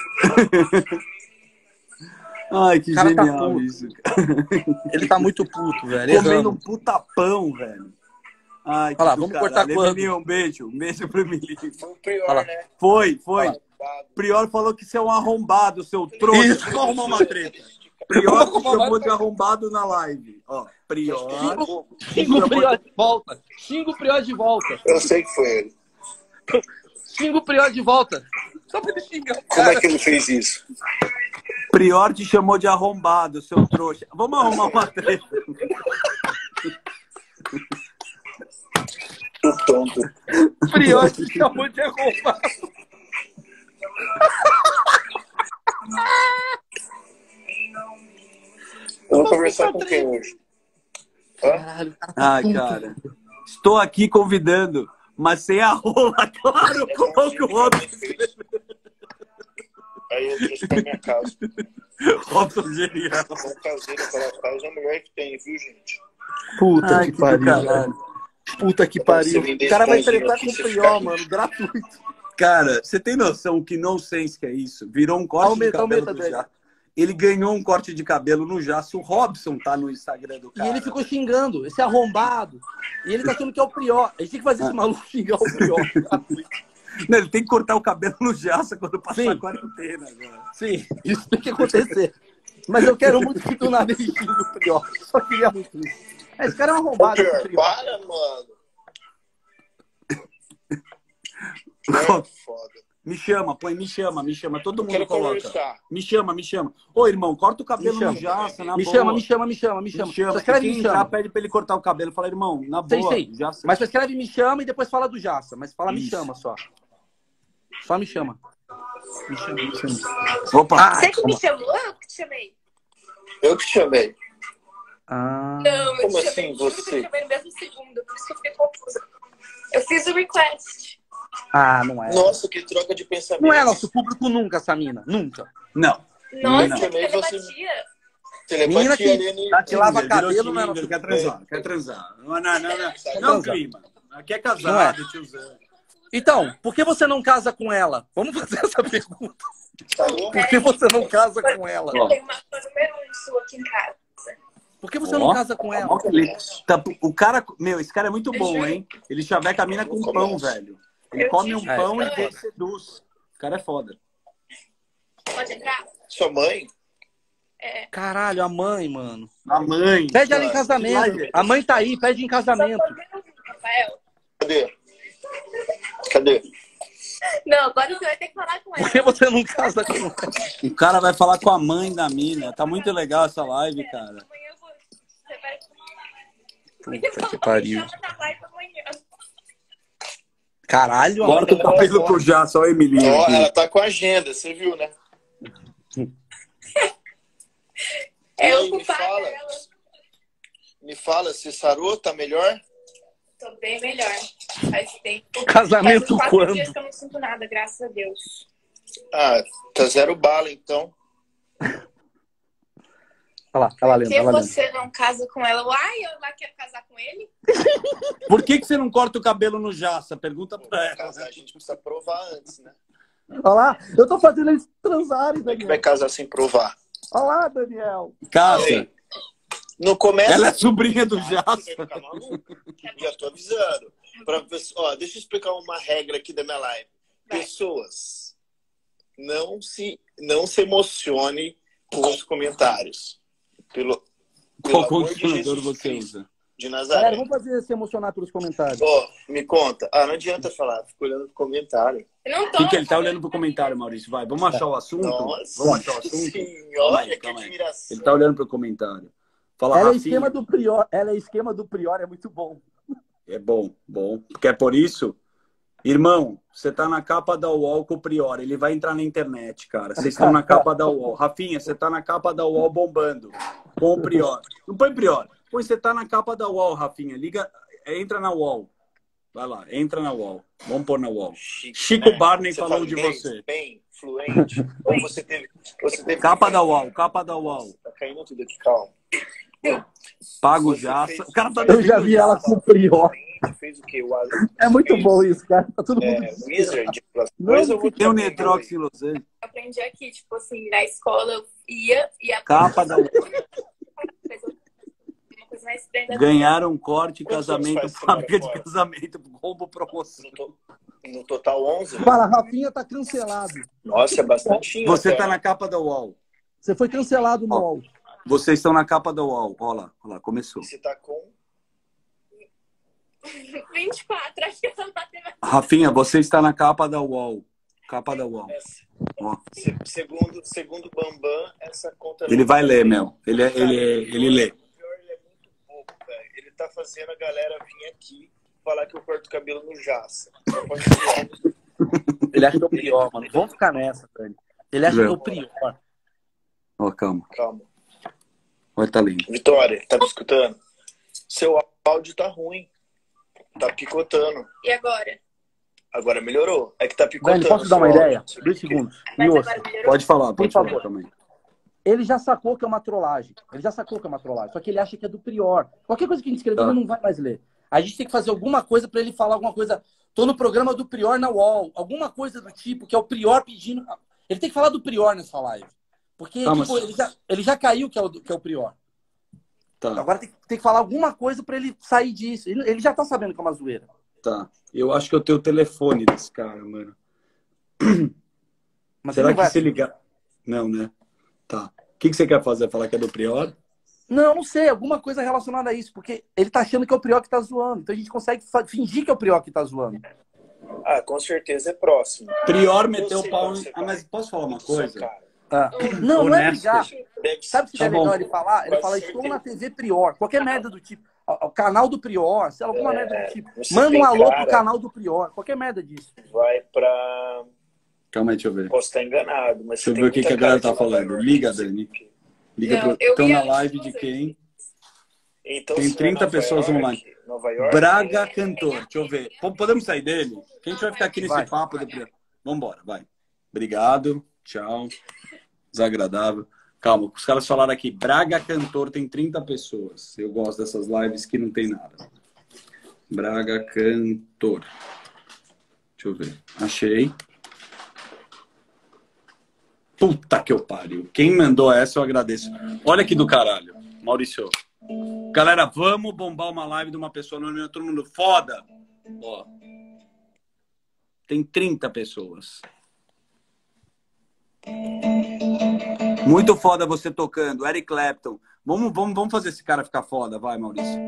Speaker 1: Ai, que
Speaker 3: O cara tá
Speaker 1: genial
Speaker 3: puto.
Speaker 1: isso, cara.
Speaker 3: Ele tá muito puto, velho.
Speaker 1: Comendo
Speaker 3: Errando.
Speaker 1: um puta pão, velho. Ai, que
Speaker 3: Olha lá,
Speaker 1: do
Speaker 3: vamos
Speaker 1: caralho.
Speaker 3: cortar quando?
Speaker 1: Emilinho, um beijo. Um beijo pro Emilinho.
Speaker 8: Foi o pior,
Speaker 3: Fala.
Speaker 8: né?
Speaker 1: Foi, foi.
Speaker 8: Arrombado.
Speaker 1: Prior falou que você é um arrombado, seu trouxa.
Speaker 3: Isso.
Speaker 1: Vamos arrumar uma treta. Prior te chamou de arrombado na live. Ó, Prior.
Speaker 3: Xinga o Prior de volta. Xinga o Prior de volta.
Speaker 8: Eu sei que foi ele.
Speaker 3: Xinga o Prior de volta. Só pra ele xingar o
Speaker 8: Como
Speaker 3: cara.
Speaker 8: é que ele fez isso?
Speaker 1: Prior te chamou de arrombado, seu trouxa. Vamos arrumar uma treta.
Speaker 8: O tonto.
Speaker 3: O Prior te chamou de arrombado.
Speaker 8: Eu vou conversar com quem hoje? Hã?
Speaker 3: Caralho, o cara tá
Speaker 1: Ai,
Speaker 3: puto.
Speaker 1: cara. Estou aqui convidando, mas sem a rola, claro. Qual que o Robson
Speaker 8: Aí eu trouxe pra minha casa.
Speaker 1: Robson genial.
Speaker 8: Um caseiro para ela faz é o melhor que tem, viu, gente?
Speaker 3: Puta
Speaker 1: Ai,
Speaker 3: que
Speaker 1: que
Speaker 3: pariu.
Speaker 1: caralho.
Speaker 3: Puta que pariu.
Speaker 8: Você
Speaker 3: O cara vai
Speaker 8: vender
Speaker 3: tretar
Speaker 8: esse
Speaker 3: com o
Speaker 8: pãozinho
Speaker 3: Prior,
Speaker 8: aqui,
Speaker 3: mano. Gratuito.
Speaker 1: Cara, você tem noção que nonsense que é isso? Virou um corte
Speaker 3: Aumenta,
Speaker 1: de cabelo
Speaker 3: aumenta,
Speaker 1: do
Speaker 3: velho.
Speaker 1: Jaça. Ele ganhou um corte de cabelo no Jaça. O Robson tá no Instagram do
Speaker 3: E
Speaker 1: cara.
Speaker 3: ele ficou xingando, esse arrombado. E ele tá achando que é o Prior. A gente tem que fazer esse maluco xingar o Prior.
Speaker 1: Não, ele tem que cortar o cabelo no Jaça quando passar
Speaker 3: Sim.
Speaker 1: a quarentena agora.
Speaker 3: Sim, isso tem que acontecer. Mas eu quero muito que do nada ele xingue o Prior. Só queria muito isso. É, esse cara é um
Speaker 8: Ô,
Speaker 3: arrombado. esse
Speaker 8: Pior,
Speaker 3: Prior.
Speaker 8: para, mano. É foda.
Speaker 1: Me chama, põe, me chama, me chama. Todo mundo
Speaker 8: Quero
Speaker 1: coloca.
Speaker 8: conversar.
Speaker 1: Me chama, me chama. Ô, irmão, corta o cabelo
Speaker 3: Me
Speaker 1: no
Speaker 3: chama.
Speaker 1: Jaça, na
Speaker 3: Me
Speaker 1: boa.
Speaker 3: chama, me chama, me chama, me chama.
Speaker 1: Me chama.
Speaker 3: Só escreve
Speaker 1: Quem
Speaker 3: me
Speaker 1: entrar,
Speaker 3: chama.
Speaker 1: pede pra ele cortar o cabelo. Fala, irmão, na
Speaker 3: Sei,
Speaker 1: boa.
Speaker 3: sei.
Speaker 1: Jaça.
Speaker 3: Mas só escreve me chama e depois fala do Jaça. Mas fala me
Speaker 1: Isso.
Speaker 3: chama só. Só me chama. Me chama, me chama.
Speaker 1: Opa.
Speaker 7: Você que me chamou? Eu que te chamei.
Speaker 8: Eu que te chamei.
Speaker 3: Ah.
Speaker 7: Não, eu
Speaker 8: Como
Speaker 7: te chamei.
Speaker 8: assim,
Speaker 7: Juro que
Speaker 8: você?
Speaker 7: eu te chamei no mesmo segundo. Por isso que eu fiquei confusa. Eu fiz o request.
Speaker 3: Ah, não é.
Speaker 8: Nossa, que troca de pensamento.
Speaker 3: Não é nosso público nunca, essa mina. Nunca.
Speaker 1: Não.
Speaker 7: Nossa,
Speaker 1: Não.
Speaker 7: que
Speaker 8: Também você-
Speaker 7: telepatia.
Speaker 3: Menina
Speaker 8: Telepatia
Speaker 3: que-
Speaker 8: ali
Speaker 3: tá que lava
Speaker 1: Tinder, virou
Speaker 3: cabelo, não é
Speaker 1: Tinder,
Speaker 3: nosso
Speaker 1: quer transar, quer transar. Não, não, não, não. Não,
Speaker 3: transar.
Speaker 1: clima. Aqui é
Speaker 3: Não
Speaker 1: casado, tiozão.
Speaker 3: Então, por que você não casa com ela? Vamos fazer essa pergunta.
Speaker 8: Tá louco?
Speaker 3: Por que você não casa com ela?
Speaker 7: Eu tenho uma fã número um sua aqui em casa.
Speaker 3: Por que você
Speaker 1: Ó,
Speaker 3: não casa com ela?
Speaker 1: ó, ele- tá- o cara, meu, esse cara é muito bom, hein? Ele chaveca a mina com pão, velho. Ele
Speaker 7: Eu
Speaker 1: come
Speaker 7: te
Speaker 1: um
Speaker 7: juro.
Speaker 1: pão e
Speaker 3: É,
Speaker 1: vê seduz. O cara é foda.
Speaker 7: Pode entrar?
Speaker 8: Sua mãe?
Speaker 3: Caralho, a mãe, mano.
Speaker 1: A mãe.
Speaker 3: Pede ela em
Speaker 8: Cara,
Speaker 3: casamento.
Speaker 1: que
Speaker 3: A mãe tá aí, pede em
Speaker 7: Só
Speaker 3: casamento.
Speaker 7: tô vendo, Rafael.
Speaker 8: Cadê? Cadê?
Speaker 7: Não, agora você vai ter que falar com
Speaker 3: Por
Speaker 7: ela.
Speaker 3: que você não casa com ela?
Speaker 1: O cara vai falar com a mãe da mina. Tá muito legal essa live, cara.
Speaker 7: Amanhã eu vou. Você vai.
Speaker 3: Puta que pariu.
Speaker 7: Chama na live amanhã.
Speaker 3: Caralho, a mãe
Speaker 1: Corta o
Speaker 3: dela
Speaker 1: cabelo
Speaker 3: é
Speaker 1: pro já, só o Emilinho.
Speaker 8: Ó,
Speaker 1: aqui.
Speaker 8: ela tá com agenda, você viu, né?
Speaker 7: É
Speaker 8: E aí, me
Speaker 7: ocupada
Speaker 8: fala,
Speaker 7: ela.
Speaker 8: me fala, você sarou? Tá melhor?
Speaker 7: Tô bem melhor. Faz tempo.
Speaker 3: Casamento
Speaker 7: Faz uns quatro
Speaker 3: quando?
Speaker 7: dias que eu não sinto nada, graças a Deus.
Speaker 8: Ah, tá zero bala, então.
Speaker 3: Olha lá, ela
Speaker 7: Por
Speaker 3: lendo,
Speaker 7: que
Speaker 3: ela lendo.
Speaker 7: você não casa com ela? Uai, eu lá quero casar com ele?
Speaker 1: Por que, que você não corta o cabelo no Jaça? Pergunta pra
Speaker 8: Pra
Speaker 1: ela.
Speaker 8: casar, a gente precisa provar antes, né?
Speaker 3: Olha lá, eu tô fazendo eles transarem,
Speaker 8: Como é que vai
Speaker 3: Daniel.
Speaker 8: casar sem provar?
Speaker 3: Olha lá, Daniel.
Speaker 1: Casa.
Speaker 8: Ei, não começa.
Speaker 1: Ela é sobrinha do
Speaker 8: Você vai
Speaker 1: Jaça.
Speaker 8: ficar maluco. Já tô avisando. Pra, ó, deixa eu explicar uma regra aqui da minha live.
Speaker 7: Vai.
Speaker 8: Pessoas, não se, não se emocione com os comentários. Pelo, pelo
Speaker 1: Qual
Speaker 8: amor de
Speaker 1: condicionador
Speaker 8: Jesus
Speaker 1: você
Speaker 8: Cristo
Speaker 1: usa?
Speaker 8: de
Speaker 3: Galera,
Speaker 8: Nazaré.
Speaker 3: vamos fazer se emocionar pelos comentários.
Speaker 8: Ó, me conta. Ah, não adianta falar. Fico olhando pro comentário.
Speaker 7: Eu não
Speaker 1: O
Speaker 7: tô.
Speaker 1: que, que ele tá olhando pro comentário, Maurício? Vai, vamos achar o assunto?
Speaker 8: Nossa
Speaker 1: Vamos achar o assunto? Calma
Speaker 8: senhora,
Speaker 1: aí,
Speaker 8: que
Speaker 1: calma aí.
Speaker 8: admiração.
Speaker 1: Ele tá olhando pro comentário. Fala,
Speaker 3: Ela é
Speaker 1: Rafinha.
Speaker 3: esquema do Prior, ela é esquema do Prior, é muito bom.
Speaker 1: É bom, bom. Porque é por isso. Irmão, você tá na capa da U O L com o Prior. Ele vai entrar na internet, cara. Vocês estão na capa da U O L. Rafinha, você tá na capa da U O L bombando. Com o Prior. Não põe Prior. Põe, você tá na capa da U O L, Rafinha. Liga, entra na U O L. Vai lá, entra na U O L. Vamos pôr na U O L.
Speaker 8: Chique,
Speaker 1: Chico
Speaker 8: né?
Speaker 1: Barney
Speaker 8: Você
Speaker 1: falou
Speaker 8: fala
Speaker 1: de
Speaker 8: inglês
Speaker 1: você.
Speaker 8: Bem, fluente. Ou você teve. Você teve
Speaker 1: Capa da U O L, capa da U O L.
Speaker 8: Tá caindo tudo aqui, calma.
Speaker 1: Pago
Speaker 8: Você
Speaker 1: Jaça.
Speaker 8: fez-
Speaker 1: O cara tá
Speaker 3: Eu já vi ela com o Prior.
Speaker 8: Fez o quê? O Alex
Speaker 3: É muito
Speaker 8: fez,
Speaker 3: bom isso, cara. Tá todo mundo.
Speaker 8: É, Wizard.
Speaker 3: Não,
Speaker 8: Mas eu vou
Speaker 1: Tem o
Speaker 8: também,
Speaker 1: Netrox em Los Angeles.
Speaker 7: Eu aprendi aqui, tipo assim, na escola eu ia e a
Speaker 1: Capa da U O L.
Speaker 7: uma coisa mais estranha da
Speaker 1: Ganharam corte,
Speaker 8: Quantos anos
Speaker 1: casamento,
Speaker 8: faz que você mora
Speaker 1: fábrica de
Speaker 8: fora?
Speaker 1: casamento, combo promoção.
Speaker 8: No, to- no total onze?
Speaker 3: Fala, Rafinha tá cancelado.
Speaker 8: Nossa, é bastante.
Speaker 1: Você
Speaker 8: até.
Speaker 1: tá na capa da U O L.
Speaker 3: Você foi cancelado no U O L.
Speaker 1: Vocês estão na capa da U O L. Olha lá, olha lá, começou.
Speaker 8: Você tá com.
Speaker 7: vinte e quatro, acho que essa matemática.
Speaker 1: Rafinha, você está na capa da U O L. Capa da U O L.
Speaker 8: Essa.
Speaker 1: Ó.
Speaker 8: Se- Segundo, segundo o Bambam, essa conta.
Speaker 1: Ele vai ler, meu. Ele, é- ele, é- ele lê.
Speaker 8: O pior, ele é muito pouco, velho. Ele tá fazendo a galera vir aqui falar que eu corto o cabelo no Jaça. Só pode ser.
Speaker 3: Ele acha que é o Prior, mano. Vamos ficar nessa, Dani. Ele acha que é o Prior.
Speaker 1: Ó, calma.
Speaker 8: Calma.
Speaker 1: Olha, tá lindo.
Speaker 8: Vitória, tá me escutando? Seu áudio tá ruim. Tá picotando.
Speaker 7: E agora?
Speaker 8: Agora melhorou. É que tá picotando.
Speaker 3: Dani, posso dar uma
Speaker 8: seu
Speaker 3: ideia?
Speaker 8: áudio.
Speaker 3: Dois segundos. Me
Speaker 7: Mas
Speaker 3: ouça.
Speaker 7: agora melhorou?
Speaker 1: Pode falar, pode
Speaker 3: Por
Speaker 1: falar
Speaker 3: favor.
Speaker 1: também.
Speaker 3: Ele já sacou que é uma trollagem. Ele já sacou que é uma trollagem. Só que ele acha que é do Prior. Qualquer coisa que a gente escrever,
Speaker 1: Tá.
Speaker 3: ele não vai mais ler. A gente tem que fazer alguma coisa pra ele falar alguma coisa. Tô no programa do Prior na U O L. Alguma coisa do tipo, que é o Prior pedindo. Ele tem que falar do Prior nessa live. Porque
Speaker 1: Tá,
Speaker 3: tipo,
Speaker 1: mas-
Speaker 3: ele, já, ele já caiu que é o, que é o Prior.
Speaker 1: Tá,
Speaker 3: Agora tem, tem que falar alguma coisa pra ele sair disso. Ele, ele já tá sabendo que é uma zoeira.
Speaker 1: tá. Eu acho que eu tenho o telefone desse cara, mano.
Speaker 3: Mas
Speaker 1: Será
Speaker 3: ele não
Speaker 1: que
Speaker 3: vai-
Speaker 1: se ligar... Não, né? Tá. O que, que você quer fazer? Falar que é do Prior?
Speaker 3: Não, não sei. Alguma coisa relacionada a isso. Porque ele tá achando que é o Prior que tá zoando. Então a gente consegue fa- fingir que é o Prior que tá zoando.
Speaker 8: Ah, com certeza é próximo.
Speaker 1: Prior
Speaker 8: Eu
Speaker 1: meteu
Speaker 8: sei
Speaker 1: o pau
Speaker 8: como
Speaker 1: em...
Speaker 8: você
Speaker 1: Ah,
Speaker 8: vai.
Speaker 1: mas posso falar uma
Speaker 8: Sua
Speaker 1: coisa?
Speaker 8: cara.
Speaker 3: Ah. Não, não é
Speaker 1: Honesto.
Speaker 3: brigar.
Speaker 8: Deve
Speaker 3: Sabe o que
Speaker 1: Tá
Speaker 3: é legal
Speaker 1: bom.
Speaker 3: ele falar? Ele
Speaker 8: Com
Speaker 3: fala,
Speaker 8: certeza.
Speaker 3: estou na T V Prior. Qualquer merda do tipo. O o canal do Prior, sei lá, alguma
Speaker 8: É,
Speaker 3: merda do tipo.
Speaker 8: você
Speaker 3: Manda
Speaker 8: tem
Speaker 3: um alô
Speaker 8: cara-
Speaker 3: pro canal do Prior. Qualquer merda disso.
Speaker 8: Vai pra.
Speaker 1: Calma aí, deixa eu ver.
Speaker 8: Posso estar enganado, mas
Speaker 1: Deixa eu
Speaker 8: você
Speaker 1: ver o
Speaker 8: tem
Speaker 1: que, que a
Speaker 8: muita
Speaker 1: galera
Speaker 8: cara
Speaker 1: tá
Speaker 8: de Nova
Speaker 1: falando.
Speaker 8: York.
Speaker 1: Liga, Dani. Liga
Speaker 7: Não,
Speaker 1: pro...
Speaker 7: eu
Speaker 1: Estão
Speaker 7: ia
Speaker 1: na
Speaker 7: antes
Speaker 1: live
Speaker 7: de
Speaker 1: de
Speaker 7: você.
Speaker 1: quem?
Speaker 8: Então,
Speaker 1: Tem
Speaker 8: se não é
Speaker 1: trinta
Speaker 8: Nova
Speaker 1: pessoas
Speaker 8: York,
Speaker 1: online.
Speaker 8: Nova York.
Speaker 1: Braga Cantor. Deixa eu ver. P- Podemos sair dele? Que a gente vai ficar aqui nesse
Speaker 3: Vai.
Speaker 1: papo. Depois. Vambora, vai. Obrigado. Tchau. Desagradável. Calma, os caras falaram aqui. Braga Cantor tem trinta pessoas. Eu gosto dessas lives que não tem nada. Braga Cantor. Deixa eu ver. Achei. Puta que eu pariu. Quem mandou essa eu agradeço. Olha que do caralho. Maurício, Galera, vamos bombar uma live de uma pessoa anônima, todo mundo foda. Ó. Tem trinta pessoas. Muito foda você tocando. Eric Clapton. Vamos, vamos, vamos fazer esse cara ficar foda. Vai, Maurício.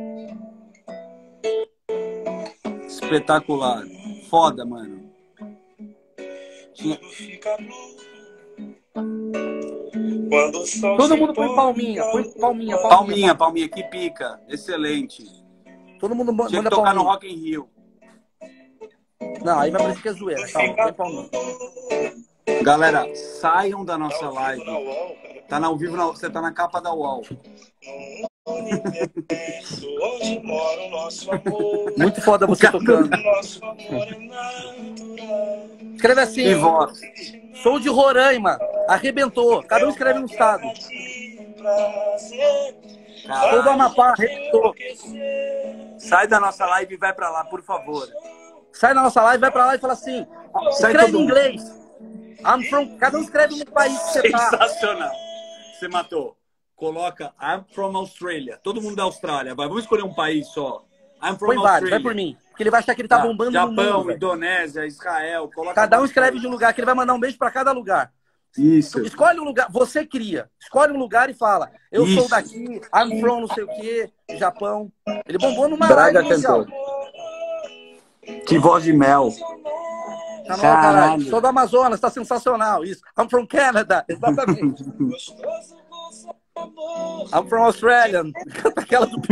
Speaker 1: Espetacular. Foda, mano. Tinha...
Speaker 3: Todo mundo põe palminha. Põe palminha, palminha.
Speaker 1: Palminha, palminha. Que pica. Excelente.
Speaker 3: Todo mundo manda
Speaker 1: Tinha que tocar
Speaker 3: palminha.
Speaker 1: no Rock in Rio.
Speaker 3: Não, aí vai parecer que é zoeira. Calma, põe palminha.
Speaker 1: Galera, saiam da nossa live. Tá ao vivo, na... você tá na capa da U O L.
Speaker 3: Muito foda você tocando. Escreve assim.
Speaker 1: Que voz.
Speaker 3: Sou de Roraima. Arrebentou. Cada um escreve um estado. Sou do Amapá. Arrebentou.
Speaker 1: Sai da nossa live e vai pra lá, por favor.
Speaker 3: Sai da nossa live, vai pra lá e fala assim.
Speaker 1: Sai
Speaker 3: Escreve
Speaker 1: todo
Speaker 3: em
Speaker 1: mundo.
Speaker 3: inglês. I'm from... Cada um escreve no país que você tá.
Speaker 1: Sensacional. Você matou. Coloca I'm from Australia. Todo mundo da Austrália. Vai, vamos escolher um país só. I'm from
Speaker 3: Põe vários,
Speaker 1: Australia.
Speaker 3: vai por mim. Porque ele vai achar que ele tá
Speaker 1: Tá.
Speaker 3: bombando
Speaker 1: Japão,
Speaker 3: no mundo, velho.
Speaker 1: Indonésia, Israel. Coloca
Speaker 3: Cada um escreve de um lugar, que ele vai mandar um beijo pra cada lugar.
Speaker 1: Isso.
Speaker 3: Escolhe um lugar, você cria. Escolhe um lugar e fala. Eu
Speaker 1: Isso.
Speaker 3: sou daqui, I'm from não sei o quê, Japão. Ele bombou numa
Speaker 1: Braga
Speaker 3: live mundial.
Speaker 1: cantou. Que voz de mel.
Speaker 3: Tá bom,
Speaker 1: Caralho.
Speaker 3: caralho. Sou do Amazonas, tá sensacional. Isso. I'm from Canada. Exatamente. I'm from Australia. Aquela do...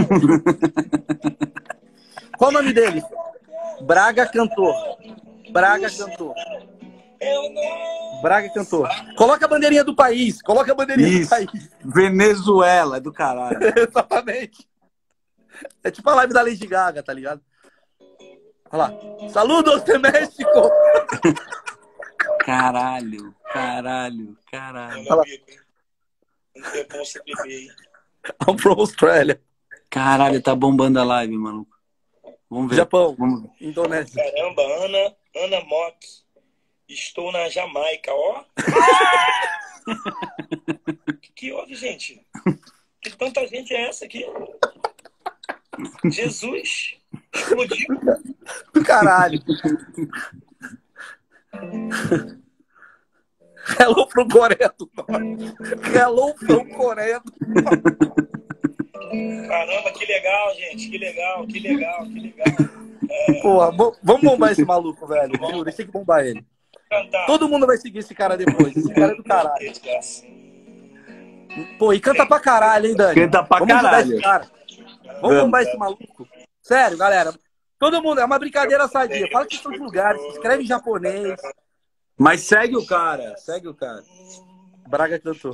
Speaker 3: Qual o nome dele? Braga Cantor. Braga Cantor. Braga Cantor. Coloca a bandeirinha do país. Coloca a bandeirinha
Speaker 1: Isso.
Speaker 3: do país.
Speaker 1: Venezuela, é do caralho.
Speaker 3: Exatamente. É tipo a live da Lady Gaga, tá ligado? Olha lá. Saludos de México.
Speaker 1: Caralho, caralho, caralho.
Speaker 8: Meu amigo, não tem bom você beber.
Speaker 3: I'm from Australia.
Speaker 1: Caralho, tá bombando a live, maluco. Vamos ver.
Speaker 3: Japão.
Speaker 1: Vamos ver.
Speaker 3: Indonésia.
Speaker 8: Caramba, Ana, Ana Mock. Estou na Jamaica, ó. que, que houve, gente? Que tanta gente é essa aqui? Jesus! Explodiu.
Speaker 3: Do caralho. Hello from Coreia do Norte. Hello from Coreia do Norte.
Speaker 8: Caramba, que legal, gente. Que legal, que legal, que legal. É,
Speaker 3: Porra, vo- vamos bombar esse maluco, velho. Juro, a gente tem que bombar ele.
Speaker 8: cantar.
Speaker 3: Todo mundo vai seguir esse cara depois. Esse cara é do caralho. Pô, e canta pra caralho, hein, Dani?
Speaker 1: Canta pra
Speaker 3: Vamos ajudar
Speaker 1: caralho.
Speaker 3: esse cara. Vamos
Speaker 1: Vamos.
Speaker 3: bombar esse maluco. Sério, galera. Todo mundo, é uma brincadeira sadia. Fala que são de lugares, escreve em japonês.
Speaker 1: Mas segue o cara, segue o cara.
Speaker 3: Braga cantou.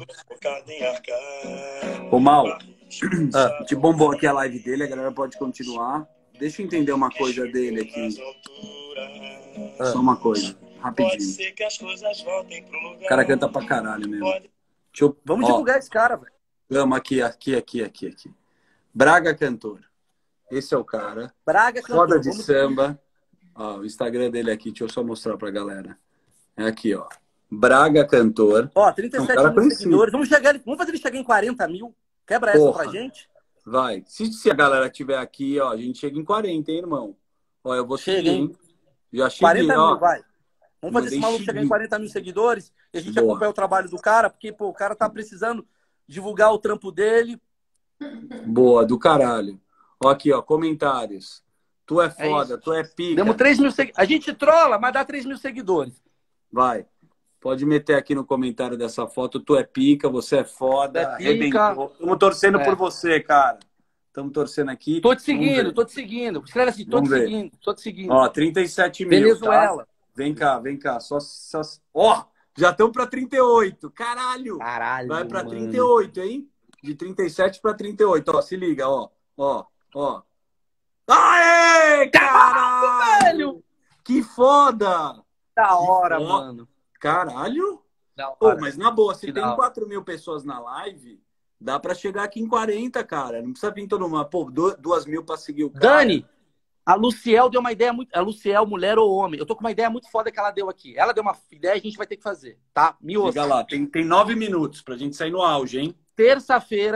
Speaker 1: Ô, Mal,
Speaker 3: Ah.
Speaker 1: te bombou aqui a live dele, a galera pode continuar. Deixa eu entender uma coisa dele aqui.
Speaker 3: Ah.
Speaker 1: Só uma coisa, rapidinho. O cara canta pra caralho mesmo. Deixa eu...
Speaker 3: Vamos
Speaker 1: ó,
Speaker 3: divulgar esse cara, velho.
Speaker 1: Vamos aqui, aqui, aqui, aqui, aqui. Braga Cantor. Esse é o cara.
Speaker 3: Braga cantou.
Speaker 1: Roda de
Speaker 3: Vamos-
Speaker 1: samba. Ó, o Instagram dele aqui, deixa eu só mostrar pra galera. É aqui, ó. Braga Cantor.
Speaker 3: Ó, trinta e
Speaker 1: É um
Speaker 3: sete
Speaker 1: cara
Speaker 3: mil
Speaker 1: conhecido.
Speaker 3: seguidores. Vamos, chegar, vamos fazer ele chegar em quarenta mil. Quebra essa
Speaker 1: Porra.
Speaker 3: pra gente?
Speaker 1: Vai. Se, se a galera tiver aqui, ó, a gente chega em quarenta, hein, irmão? Ó, eu vou
Speaker 3: Chega,
Speaker 1: seguir,
Speaker 3: hein?
Speaker 1: hein? Já cheguei,
Speaker 3: quarenta
Speaker 1: ó.
Speaker 3: mil, vai. Vamos fazer esse
Speaker 1: Mandei
Speaker 3: maluco chegar em
Speaker 1: seguir.
Speaker 3: quarenta mil seguidores e a gente
Speaker 1: Boa.
Speaker 3: acompanha o trabalho do cara, porque, pô, o cara tá precisando divulgar o trampo dele.
Speaker 1: Boa, do caralho. Ó, aqui, ó, comentários. Tu é foda, tu é pica.
Speaker 3: Demos três mil seguidores. A gente trola, mas dá três mil seguidores.
Speaker 1: Vai. Pode meter aqui no comentário dessa foto. Tu é pica, você é foda.
Speaker 3: É pica.
Speaker 1: arrebentou. Tamo torcendo
Speaker 3: É.
Speaker 1: por você, cara. Tamo torcendo aqui.
Speaker 3: Tô te
Speaker 1: Vamos
Speaker 3: seguindo,
Speaker 1: ver.
Speaker 3: tô te seguindo. Escreve assim, tô
Speaker 1: Vamos
Speaker 3: te
Speaker 1: ver.
Speaker 3: seguindo, tô te seguindo.
Speaker 1: Ó, trinta e sete mil.
Speaker 3: Venezuela.
Speaker 1: Tá? Vem cá, vem cá. Só, só... Ó, já estão pra trinta e oito. Caralho.
Speaker 3: Caralho,
Speaker 1: Vai pra
Speaker 3: mano.
Speaker 1: trinta e oito, hein? De trinta e sete pra trinta e oito. Ó, se liga, ó. Ó, ó. Aê, caralho!
Speaker 3: velho!
Speaker 1: Que foda!
Speaker 3: Da hora,
Speaker 1: Ó,
Speaker 3: mano.
Speaker 1: Caralho!
Speaker 3: Da
Speaker 1: Pô,
Speaker 3: hora.
Speaker 1: mas na boa, se
Speaker 3: Que
Speaker 1: tem
Speaker 3: da hora.
Speaker 1: quatro mil pessoas na live, dá pra chegar aqui em quarenta, cara. Não precisa vir todo mundo. Pô, du- duas mil pra seguir o cara.
Speaker 3: Dani, a Luciel deu uma ideia muito... A Luciel, mulher ou homem. Eu tô com uma ideia muito foda que ela deu aqui. Ela deu uma ideia e a gente vai ter que fazer, tá? Me ouça.
Speaker 1: Liga lá, tem, tem nove minutos pra gente sair no auge, hein?
Speaker 3: Terça-feira,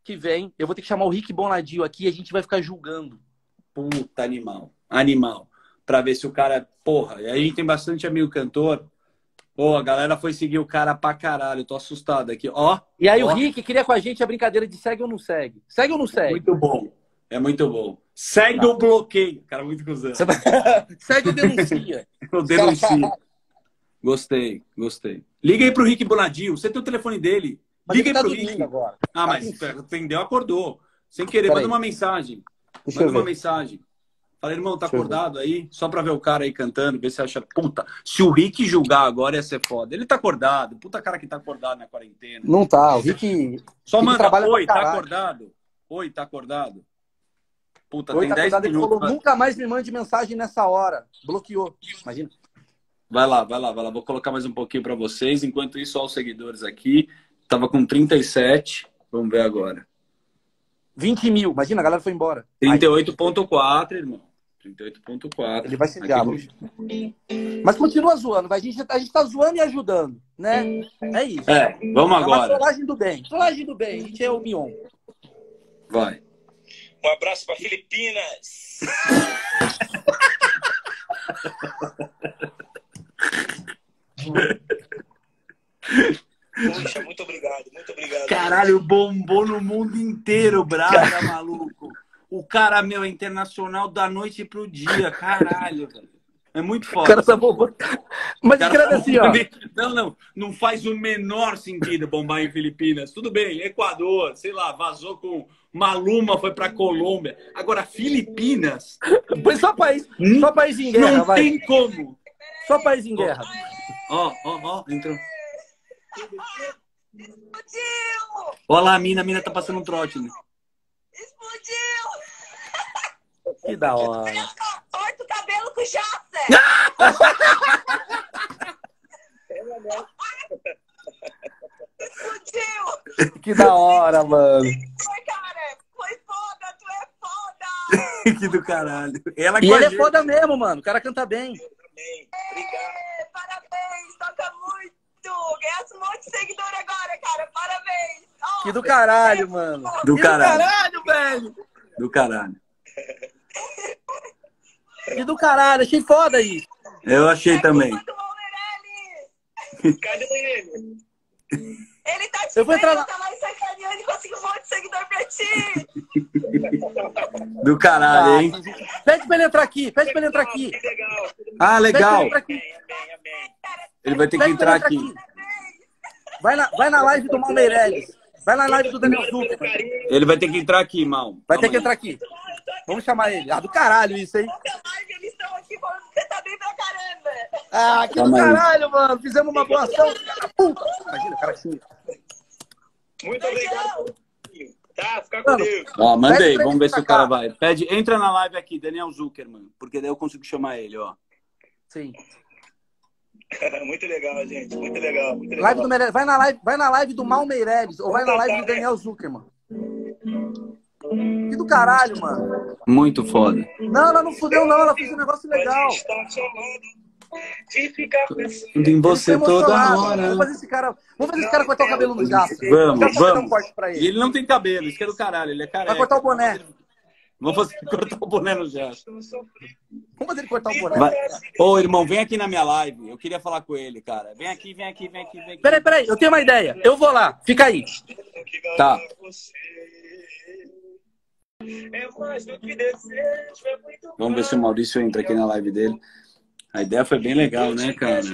Speaker 3: que vem, eu vou ter que chamar o Rick Bonadio aqui e a gente vai ficar julgando.
Speaker 1: Puta, animal. Animal. Pra ver se o cara... Porra, e aí a gente tem bastante amigo cantor. Pô, a galera foi seguir o cara pra caralho. Tô assustado aqui. Ó.
Speaker 3: E aí
Speaker 1: ó.
Speaker 3: o Rick queria com a gente a brincadeira de segue ou não segue. Segue ou não segue?
Speaker 1: Muito bom. É muito bom. Segue tá. o bloqueio. Cara, muito cuzão.
Speaker 3: Segue ou denuncia.
Speaker 1: Eu denuncio. Gostei, gostei. Liga aí pro Rick Bonadio. Você tem o telefone dele.
Speaker 3: Mas
Speaker 1: Liga aí
Speaker 3: tá
Speaker 1: pro Rick.
Speaker 3: Agora.
Speaker 1: Ah, mas atendeu, acordou. Sem querer,
Speaker 3: Pera
Speaker 1: manda
Speaker 3: aí.
Speaker 1: uma mensagem.
Speaker 3: Deixa
Speaker 1: manda
Speaker 3: eu ver.
Speaker 1: uma mensagem. Fala, irmão, tá
Speaker 3: Deixa eu
Speaker 1: acordado aí? Só pra ver o cara aí cantando, ver se acha... Puta, se o Rick julgar agora ia ser foda. Ele tá acordado. Puta cara que tá acordado na quarentena.
Speaker 3: Não tá, o Rick...
Speaker 1: Só
Speaker 3: Rick
Speaker 1: manda,
Speaker 3: trabalha
Speaker 1: oi,
Speaker 3: pra
Speaker 1: tá
Speaker 3: caralho.
Speaker 1: acordado? Oi, tá acordado? Puta,
Speaker 3: Oi,
Speaker 1: tem
Speaker 3: tá
Speaker 1: dez
Speaker 3: acordado, ele
Speaker 1: minutos.
Speaker 3: falou, nunca mais me mande mensagem nessa hora. Bloqueou. Imagina.
Speaker 1: Vai lá, vai lá, vai lá. Vou colocar mais um pouquinho pra vocês. Enquanto isso, ó, os seguidores aqui. Tava com trinta e sete. Vamos ver agora.
Speaker 3: vinte mil. Imagina, a galera foi embora.
Speaker 1: trinta e oito ponto quatro, irmão. trinta e oito ponto quatro.
Speaker 3: Ele vai ser diabo. Mas continua zoando. Vai. A, gente, a gente tá zoando e ajudando, né? É isso.
Speaker 1: É, vamos
Speaker 3: É uma
Speaker 1: agora.
Speaker 3: trollagem do bem. Trollagem do bem. A gente é o Mion.
Speaker 1: Vai.
Speaker 9: Um abraço para Filipinas. Poxa, muito obrigado, muito obrigado.
Speaker 1: Caralho, bombou no mundo inteiro, Braga, maluco. O cara, meu, é internacional da noite pro dia. Caralho, velho. É muito foda.
Speaker 3: O cara tá bombando. Mas
Speaker 1: Cara,
Speaker 3: escreve assim, ó.
Speaker 1: Não, não. Não faz o menor sentido bombar em Filipinas. Tudo bem, Equador, sei lá, vazou com Maluma, foi pra Colômbia. Agora, Filipinas...
Speaker 3: Foi só país, só país em guerra,
Speaker 1: não
Speaker 3: vai.
Speaker 1: tem como.
Speaker 3: Só país em guerra.
Speaker 1: Ó, ó, ó, entrou.
Speaker 7: Explodiu!
Speaker 1: Olha lá, a mina, a mina tá passando um trote, né?
Speaker 7: Explodiu!
Speaker 3: Que da hora.
Speaker 7: Corta o cabelo com o Jasser! Explodiu!
Speaker 3: Que da hora, mano.
Speaker 7: Foi, cara! Foi foda! Tu é foda!
Speaker 1: Que do caralho. Ela
Speaker 3: E
Speaker 1: com a
Speaker 3: ele é
Speaker 1: gente.
Speaker 3: foda mesmo, mano. O cara canta bem.
Speaker 7: É, parabéns! Toca muito! Ganhasse um monte de seguidor agora, cara! Parabéns! Ó,
Speaker 3: Que do caralho, mano.
Speaker 1: Do
Speaker 3: Que
Speaker 1: caralho.
Speaker 3: do caralho, velho.
Speaker 1: Do caralho.
Speaker 3: Que do caralho. Achei foda isso.
Speaker 1: Eu achei também.
Speaker 7: Enquanto o Meirelles,
Speaker 9: Cadê ele?
Speaker 7: ele tá te
Speaker 3: Eu vou entrar
Speaker 7: vendo,
Speaker 3: lá.
Speaker 7: tá lá em sacaneando e conseguiu um monte de seguidor pra ti!
Speaker 1: Do caralho, hein?
Speaker 3: Pede pra ele entrar aqui. Pede pra ele entrar aqui.
Speaker 9: Que legal.
Speaker 1: Ah,
Speaker 3: Pede pra
Speaker 1: legal.
Speaker 3: ele entrar aqui.
Speaker 9: Amém, amém.
Speaker 1: Ele vai ter que
Speaker 3: Pede pra
Speaker 1: entrar
Speaker 3: ele
Speaker 1: aqui.
Speaker 3: Vai na, vai na live do Mal Meirelles. Vai na live do Daniel Zuckerman.
Speaker 1: Ele vai ter que entrar aqui, mal.
Speaker 3: Vai ter que
Speaker 1: Calma
Speaker 3: entrar aqui. Vamos chamar ele. Ah, do caralho isso, hein?
Speaker 7: Nunca mais eles estão aqui falando que você tá bem pra caramba!
Speaker 3: Ah, que do
Speaker 1: Calma aí.
Speaker 3: caralho, mano. Fizemos uma boa ação. Puta. Imagina, o cara assim.
Speaker 9: Muito obrigado. Tá, fica com Deus.
Speaker 1: aí. Ó, mandei.
Speaker 3: Pede pra
Speaker 1: Vamos
Speaker 3: ele
Speaker 1: ver se o
Speaker 3: pra
Speaker 1: cara
Speaker 3: cá.
Speaker 1: vai. Pede, entra na live aqui, Daniel Zuckerman. Porque daí eu consigo chamar ele, ó.
Speaker 3: Sim.
Speaker 9: Muito legal, gente. Muito legal. Muito legal.
Speaker 3: Live do Meirelles. Vai na live, vai na live do Mal Meirelles ou vai na live do Daniel Zuckerman. Que do caralho, mano.
Speaker 1: Muito foda.
Speaker 3: Não, ela não fudeu, não. Ela fez um negócio legal.
Speaker 9: Está chamando de ficar pensando.
Speaker 1: Em você
Speaker 3: Tô
Speaker 1: toda
Speaker 3: emocionado.
Speaker 1: hora.
Speaker 3: Vamos fazer esse cara, vamos fazer esse cara cortar o cabelo no Jasper.
Speaker 1: Vamos,
Speaker 3: Já vou dar um
Speaker 1: vamos.
Speaker 3: corte pra
Speaker 1: E
Speaker 3: ele.
Speaker 1: ele não tem cabelo, isso que é do caralho. Ele é careca.
Speaker 3: Vai cortar o boné.
Speaker 1: Vamos fazer cortar o boné no gesto.
Speaker 3: Vamos fazer ele cortar o boné.
Speaker 1: Vai. Ô, irmão, vem aqui na minha live. Eu queria falar com ele, cara. Vem aqui, vem aqui, vem aqui, vem aqui.
Speaker 3: Peraí, peraí. Eu tenho uma ideia. Eu vou lá. Fica aí.
Speaker 1: Tá.
Speaker 9: É mais do que desejo, é muito
Speaker 1: Vamos ver se o Maurício entra aqui na live dele. A ideia foi bem legal, né, cara?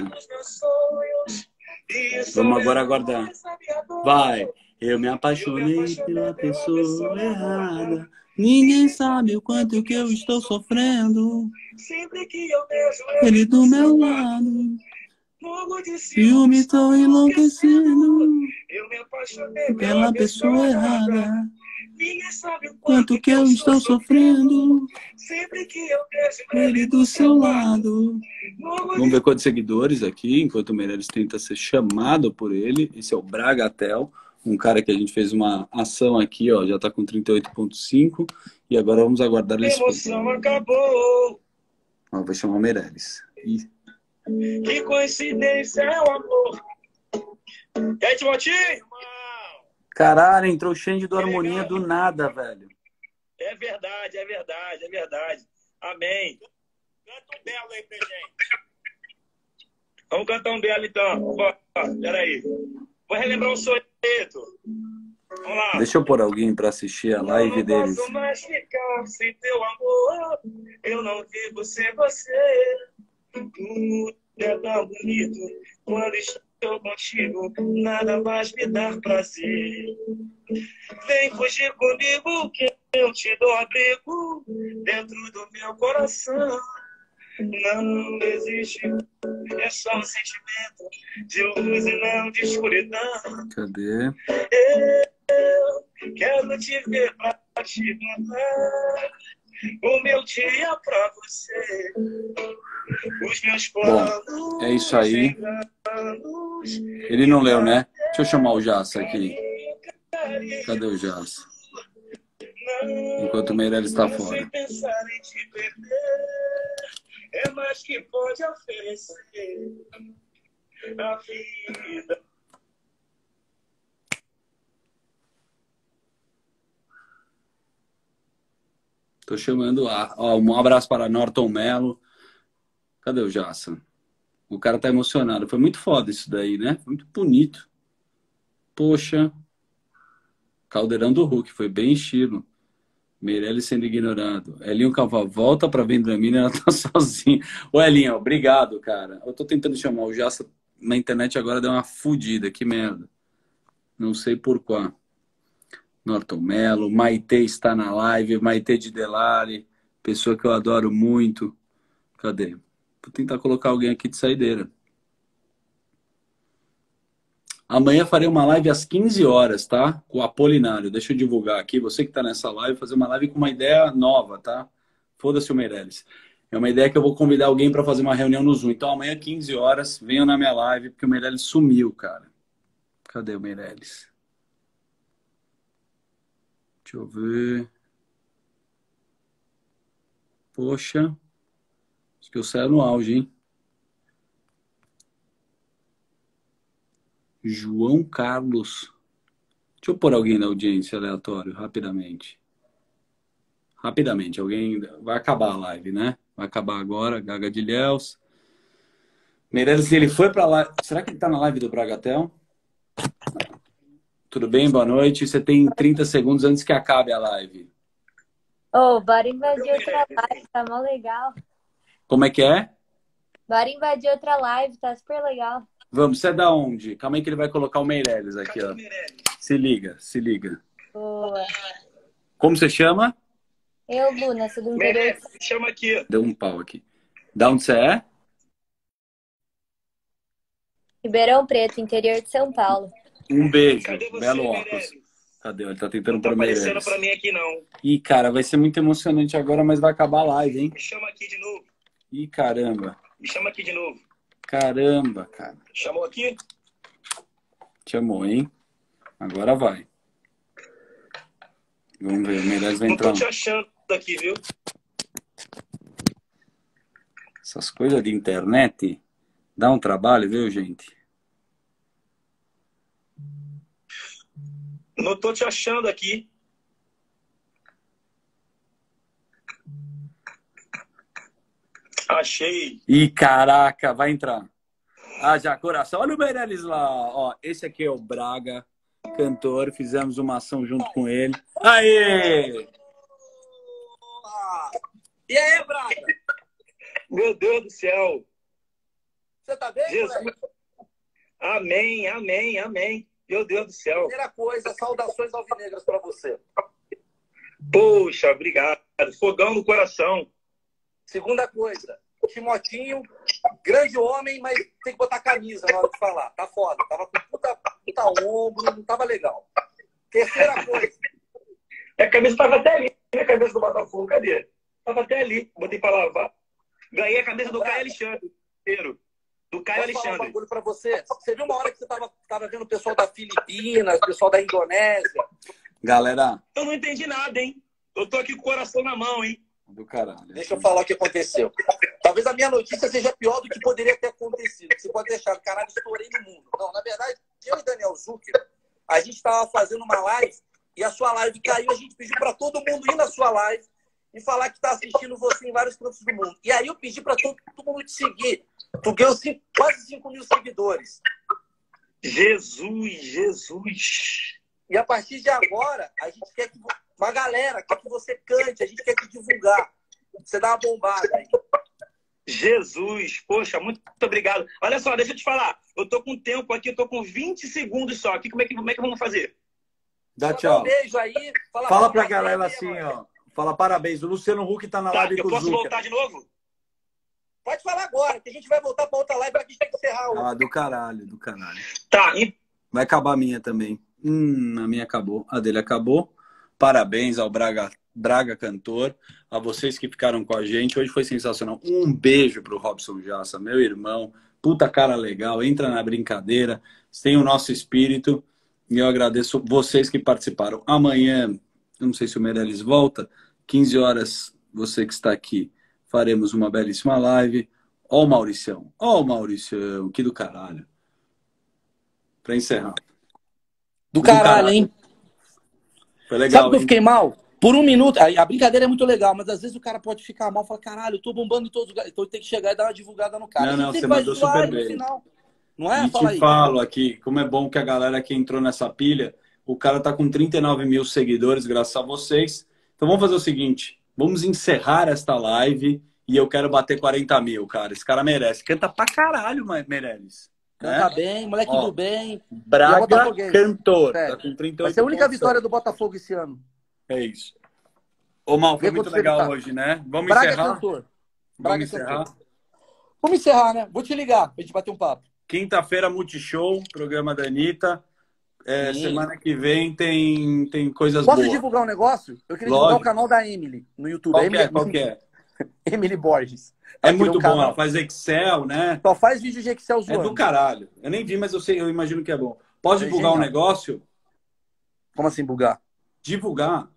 Speaker 1: Vamos agora aguardar. Vai. Eu me apaixonei pela pessoa errada. Ninguém sabe o quanto que eu estou sofrendo.
Speaker 9: Sempre que eu vejo
Speaker 1: Ele do meu lado.
Speaker 9: fogo de
Speaker 1: Ciúme, tô enlouquecido.
Speaker 9: eu me apaixonei
Speaker 1: Pela pessoa errada.
Speaker 9: Ninguém sabe o
Speaker 1: Quanto que eu estou sofrendo.
Speaker 9: Sempre que eu vejo
Speaker 1: Ele do seu lado.
Speaker 9: fogo
Speaker 1: Vamos ver quantos seguidores aqui, enquanto o Meirelles tenta ser chamado por ele. Esse é o Bragatel, um cara que a gente fez uma ação aqui, ó, já tá com trinta e oito ponto cinco. E agora vamos aguardar
Speaker 9: de
Speaker 1: ele.
Speaker 9: emoção acabou.
Speaker 1: Ó, vai chamar o Meirelles. Ih,
Speaker 9: Que coincidência é o amor. E aí, Timotinho?
Speaker 1: Caralho, entrou o Xande do
Speaker 9: Que
Speaker 1: Harmonia
Speaker 9: legal.
Speaker 1: do nada, velho.
Speaker 9: É verdade, é verdade, é verdade. Amém. Canta um belo aí pra gente. Vamos cantar um belo então. Ó, peraí. Vou relembrar um soneto. Vamos lá.
Speaker 1: Deixa eu pôr alguém pra assistir a live
Speaker 9: Eu não
Speaker 1: deles.
Speaker 9: posso mais ficar sem teu amor. Eu não vivo sem você. Tudo é tão bonito quando estou contigo. Nada mais me dá prazer. Vem fugir comigo que eu te dou abrigo dentro do meu coração. Não existe, é só um sentimento de luz e não de escuridão.
Speaker 1: Cadê?
Speaker 9: Eu quero te ver pra te contar o meu dia pra você. Os meus planos.
Speaker 1: Bom, é isso aí. Ele não leu, né? Deixa eu chamar o Jassa aqui. Cadê o Jassa? Enquanto o Meirelles está fora.
Speaker 9: Sem pensar em te perder, é mais que pode oferecer a vida.
Speaker 1: Tô chamando a... Ó, um abraço para Norton Mello. Cadê o Jassa? O cara tá emocionado. Foi muito foda isso daí, né? Foi muito bonito. Poxa. Caldeirão do Hulk. Foi bem estilo. Meirelles sendo ignorado. Elinho Caval, volta pra Vendramina, ela tá sozinha. Ô, Elinho, obrigado, cara. Eu tô tentando chamar o Jassa na internet agora, deu uma fudida. Que merda. Não sei por qual. Norton Mello, Maitê está na live, Maitê de Delari, pessoa que eu adoro muito. Cadê? Vou tentar colocar alguém aqui de saideira. Amanhã farei uma live às quinze horas, tá? Com o Apolinário. Deixa eu divulgar aqui. Você que tá nessa live, fazer uma live com uma ideia nova, tá? Foda-se o Meirelles. É uma ideia que eu vou convidar alguém para fazer uma reunião no Zoom. Então amanhã, quinze horas, venham na minha live, porque o Meirelles sumiu, cara. Cadê o Meirelles? Deixa eu ver. Poxa. Acho que eu saio no auge, hein? João Carlos. Deixa eu pôr alguém na audiência aleatório, rapidamente. Rapidamente. Alguém... Vai acabar a live, né? Vai acabar agora. Gaga de Ilhéus. Meirelles, ele foi pra live. Será que ele tá na live do Bragatel? Tudo bem? Boa noite. Você tem trinta segundos antes que acabe a live.
Speaker 10: Ô, oh, bora invadir outra live, tá mó legal.
Speaker 1: Como é que é?
Speaker 10: Bora invadir outra live, tá super legal.
Speaker 1: Vamos, você é da onde? Calma aí que ele vai colocar o Meirelles aqui, ó. Se liga, se liga.
Speaker 10: Boa.
Speaker 1: Como você chama?
Speaker 10: Eu, Luna, sou do interior.
Speaker 9: Meirelles, me chama aqui.
Speaker 1: Deu um pau aqui. Da onde você é?
Speaker 10: Ribeirão Preto, interior de São Paulo.
Speaker 1: Um beijo.
Speaker 9: Cadê você,
Speaker 1: Belo óculos.
Speaker 9: Meirelles?
Speaker 1: Cadê? Ele tá tentando
Speaker 9: Não tá
Speaker 1: pôr o
Speaker 9: aparecendo
Speaker 1: Meirelles.
Speaker 9: pra mim aqui, não.
Speaker 1: Ih, cara, vai ser muito emocionante agora, mas vai acabar a live, hein?
Speaker 9: Me chama aqui de novo.
Speaker 1: Ih, caramba.
Speaker 9: Me chama aqui de novo.
Speaker 1: Caramba, cara.
Speaker 9: Chamou aqui?
Speaker 1: Chamou, hein? Agora vai. Vamos ver, o Meirelles vai
Speaker 9: Não
Speaker 1: entrar.
Speaker 9: tô te achando aqui, viu?
Speaker 1: Essas coisas de internet dá um trabalho, viu, gente?
Speaker 9: Não tô te achando aqui. Achei.
Speaker 1: Ih, caraca, vai entrar. Ah, já, coração. Olha o Meirelles lá. Ó, esse aqui é o Braga, cantor. Fizemos uma ação junto com ele. Aê!
Speaker 3: E aí, Braga?
Speaker 9: Meu Deus do céu.
Speaker 3: Você tá bem,
Speaker 9: Jesus.
Speaker 3: moleque?
Speaker 9: Amém, amém, amém. Meu Deus do céu.
Speaker 3: Primeira coisa, saudações alvinegras pra você.
Speaker 9: Poxa, obrigado. Fogão no coração.
Speaker 3: Segunda coisa, Timotinho, grande homem, mas tem que botar camisa na hora de falar. Tá foda. Tava com puta, puta ombro, não tava legal. Terceira coisa.
Speaker 9: A camisa tava até ali. A camisa do Botafogo, cadê? Tava até ali. Botei pra lavar. Ganhei a camisa do Caio Alexandre. Inteiro. Do Caio
Speaker 3: Posso falar um
Speaker 9: Alexandre.
Speaker 3: bagulho pra você? Você viu uma hora que você tava, tava vendo o pessoal da Filipinas, o pessoal da Indonésia?
Speaker 1: Galera,
Speaker 9: Eu não entendi nada, hein? Eu tô aqui com o coração na mão, hein?
Speaker 1: do caralho.
Speaker 3: Deixa eu falar o que aconteceu. Talvez a minha notícia seja pior do que poderia ter acontecido. Você pode deixar, caralho, estourei no mundo. Não, na verdade, eu e Daniel Zucker, a gente estava fazendo uma live e a sua live caiu. A gente pediu para todo mundo ir na sua live e falar que está assistindo você em vários cantos do mundo. E aí eu pedi para todo, todo mundo te seguir. Tu ganhou cinco, quase cinco mil seguidores.
Speaker 9: Jesus, Jesus.
Speaker 3: E a partir de agora, a gente quer que uma galera quer que você cante, a gente quer te divulgar. Você dá uma bombada aí.
Speaker 9: Jesus, poxa, muito obrigado. Olha só, deixa eu te falar. Eu tô com tempo aqui, eu tô com vinte segundos só. Aqui, como é que, como é que vamos fazer?
Speaker 1: Dá tchau.
Speaker 3: Um beijo aí. Fala,
Speaker 1: Fala pra galera assim, ó. Fala parabéns. O Luciano Huck tá na
Speaker 9: tá,
Speaker 1: live
Speaker 9: eu
Speaker 1: com o
Speaker 9: posso
Speaker 1: Zucca.
Speaker 9: voltar de novo?
Speaker 3: Pode falar agora, que a gente vai voltar pra outra live pra que a gente tem que encerrar hoje.
Speaker 1: Ah, do caralho, do caralho.
Speaker 9: Tá, e...
Speaker 1: Vai acabar a minha também. Hum, a minha acabou. A dele acabou. Parabéns ao Braga, Braga Cantor, a vocês que ficaram com a gente. Hoje foi sensacional. Um beijo pro Robson Jassa, meu irmão. Puta cara legal. Entra na brincadeira. Tem o nosso espírito. E eu agradeço vocês que participaram. Amanhã, eu não sei se o Meirelles volta, quinze horas, você que está aqui, faremos uma belíssima live. Ó o Mauricião. Ó o Mauricião. Que do caralho. Pra encerrar.
Speaker 3: Do caralho,
Speaker 1: do caralho,
Speaker 3: hein?
Speaker 1: Foi legal,
Speaker 3: Sabe que eu
Speaker 1: hein?
Speaker 3: fiquei mal? Por um minuto, a, a brincadeira é muito legal, mas às vezes o cara pode ficar mal e falar, caralho, eu tô bombando em todos os lugares, então tem que chegar e dar uma divulgada no cara.
Speaker 1: Não, não, você
Speaker 3: sempre vai
Speaker 1: mandou
Speaker 3: zoar
Speaker 1: super
Speaker 3: no
Speaker 1: bem.
Speaker 3: final. Não é?
Speaker 1: E
Speaker 3: Fala
Speaker 1: te
Speaker 3: aí.
Speaker 1: falo aqui, como é bom que a galera que entrou nessa pilha, o cara tá com trinta e nove mil seguidores, graças a vocês. Então vamos fazer o seguinte, vamos encerrar esta live e eu quero bater quarenta mil, cara. Esse cara merece. Canta pra caralho, Meirelles.
Speaker 3: Canta
Speaker 1: né?
Speaker 3: bem, moleque
Speaker 1: Ó,
Speaker 3: do bem.
Speaker 1: Braga
Speaker 3: Botafoguense.
Speaker 1: Cantor.
Speaker 3: Sério.
Speaker 1: Tá com trinta e oito
Speaker 3: Vai ser a única
Speaker 1: pontos.
Speaker 3: vitória do Botafogo esse ano.
Speaker 1: É isso. Ô, Mal, foi
Speaker 3: Vê
Speaker 1: muito
Speaker 3: quanto ele
Speaker 1: legal
Speaker 3: tá.
Speaker 1: hoje, né? Vamos
Speaker 3: Braga
Speaker 1: encerrar?
Speaker 3: Cantor. Braga
Speaker 1: Vamos encerrar?
Speaker 3: Cantor. Vamos encerrar, né? Vou te ligar pra gente bater um papo.
Speaker 1: Quinta-feira, Multishow, programa da Anitta. É,
Speaker 3: Sim.
Speaker 1: semana que vem tem, tem coisas
Speaker 3: Posso
Speaker 1: boas.
Speaker 3: divulgar um negócio? Eu queria
Speaker 1: Lógico.
Speaker 3: divulgar o canal da Emily no YouTube.
Speaker 1: Qual
Speaker 3: A
Speaker 1: que
Speaker 3: Emily,
Speaker 1: é? Qual que é?
Speaker 3: Emily Borges.
Speaker 1: É
Speaker 3: Ela criou
Speaker 1: muito
Speaker 3: um
Speaker 1: bom,
Speaker 3: canal.
Speaker 1: ela faz Excel, né?
Speaker 3: Só faz vídeo de Excel
Speaker 1: É
Speaker 3: zoando.
Speaker 1: do caralho. Eu nem vi, mas eu sei, eu imagino que é bom. Pode
Speaker 3: É
Speaker 1: divulgar um
Speaker 3: genial.
Speaker 1: negócio?
Speaker 3: Como assim, bugar?
Speaker 1: Divulgar.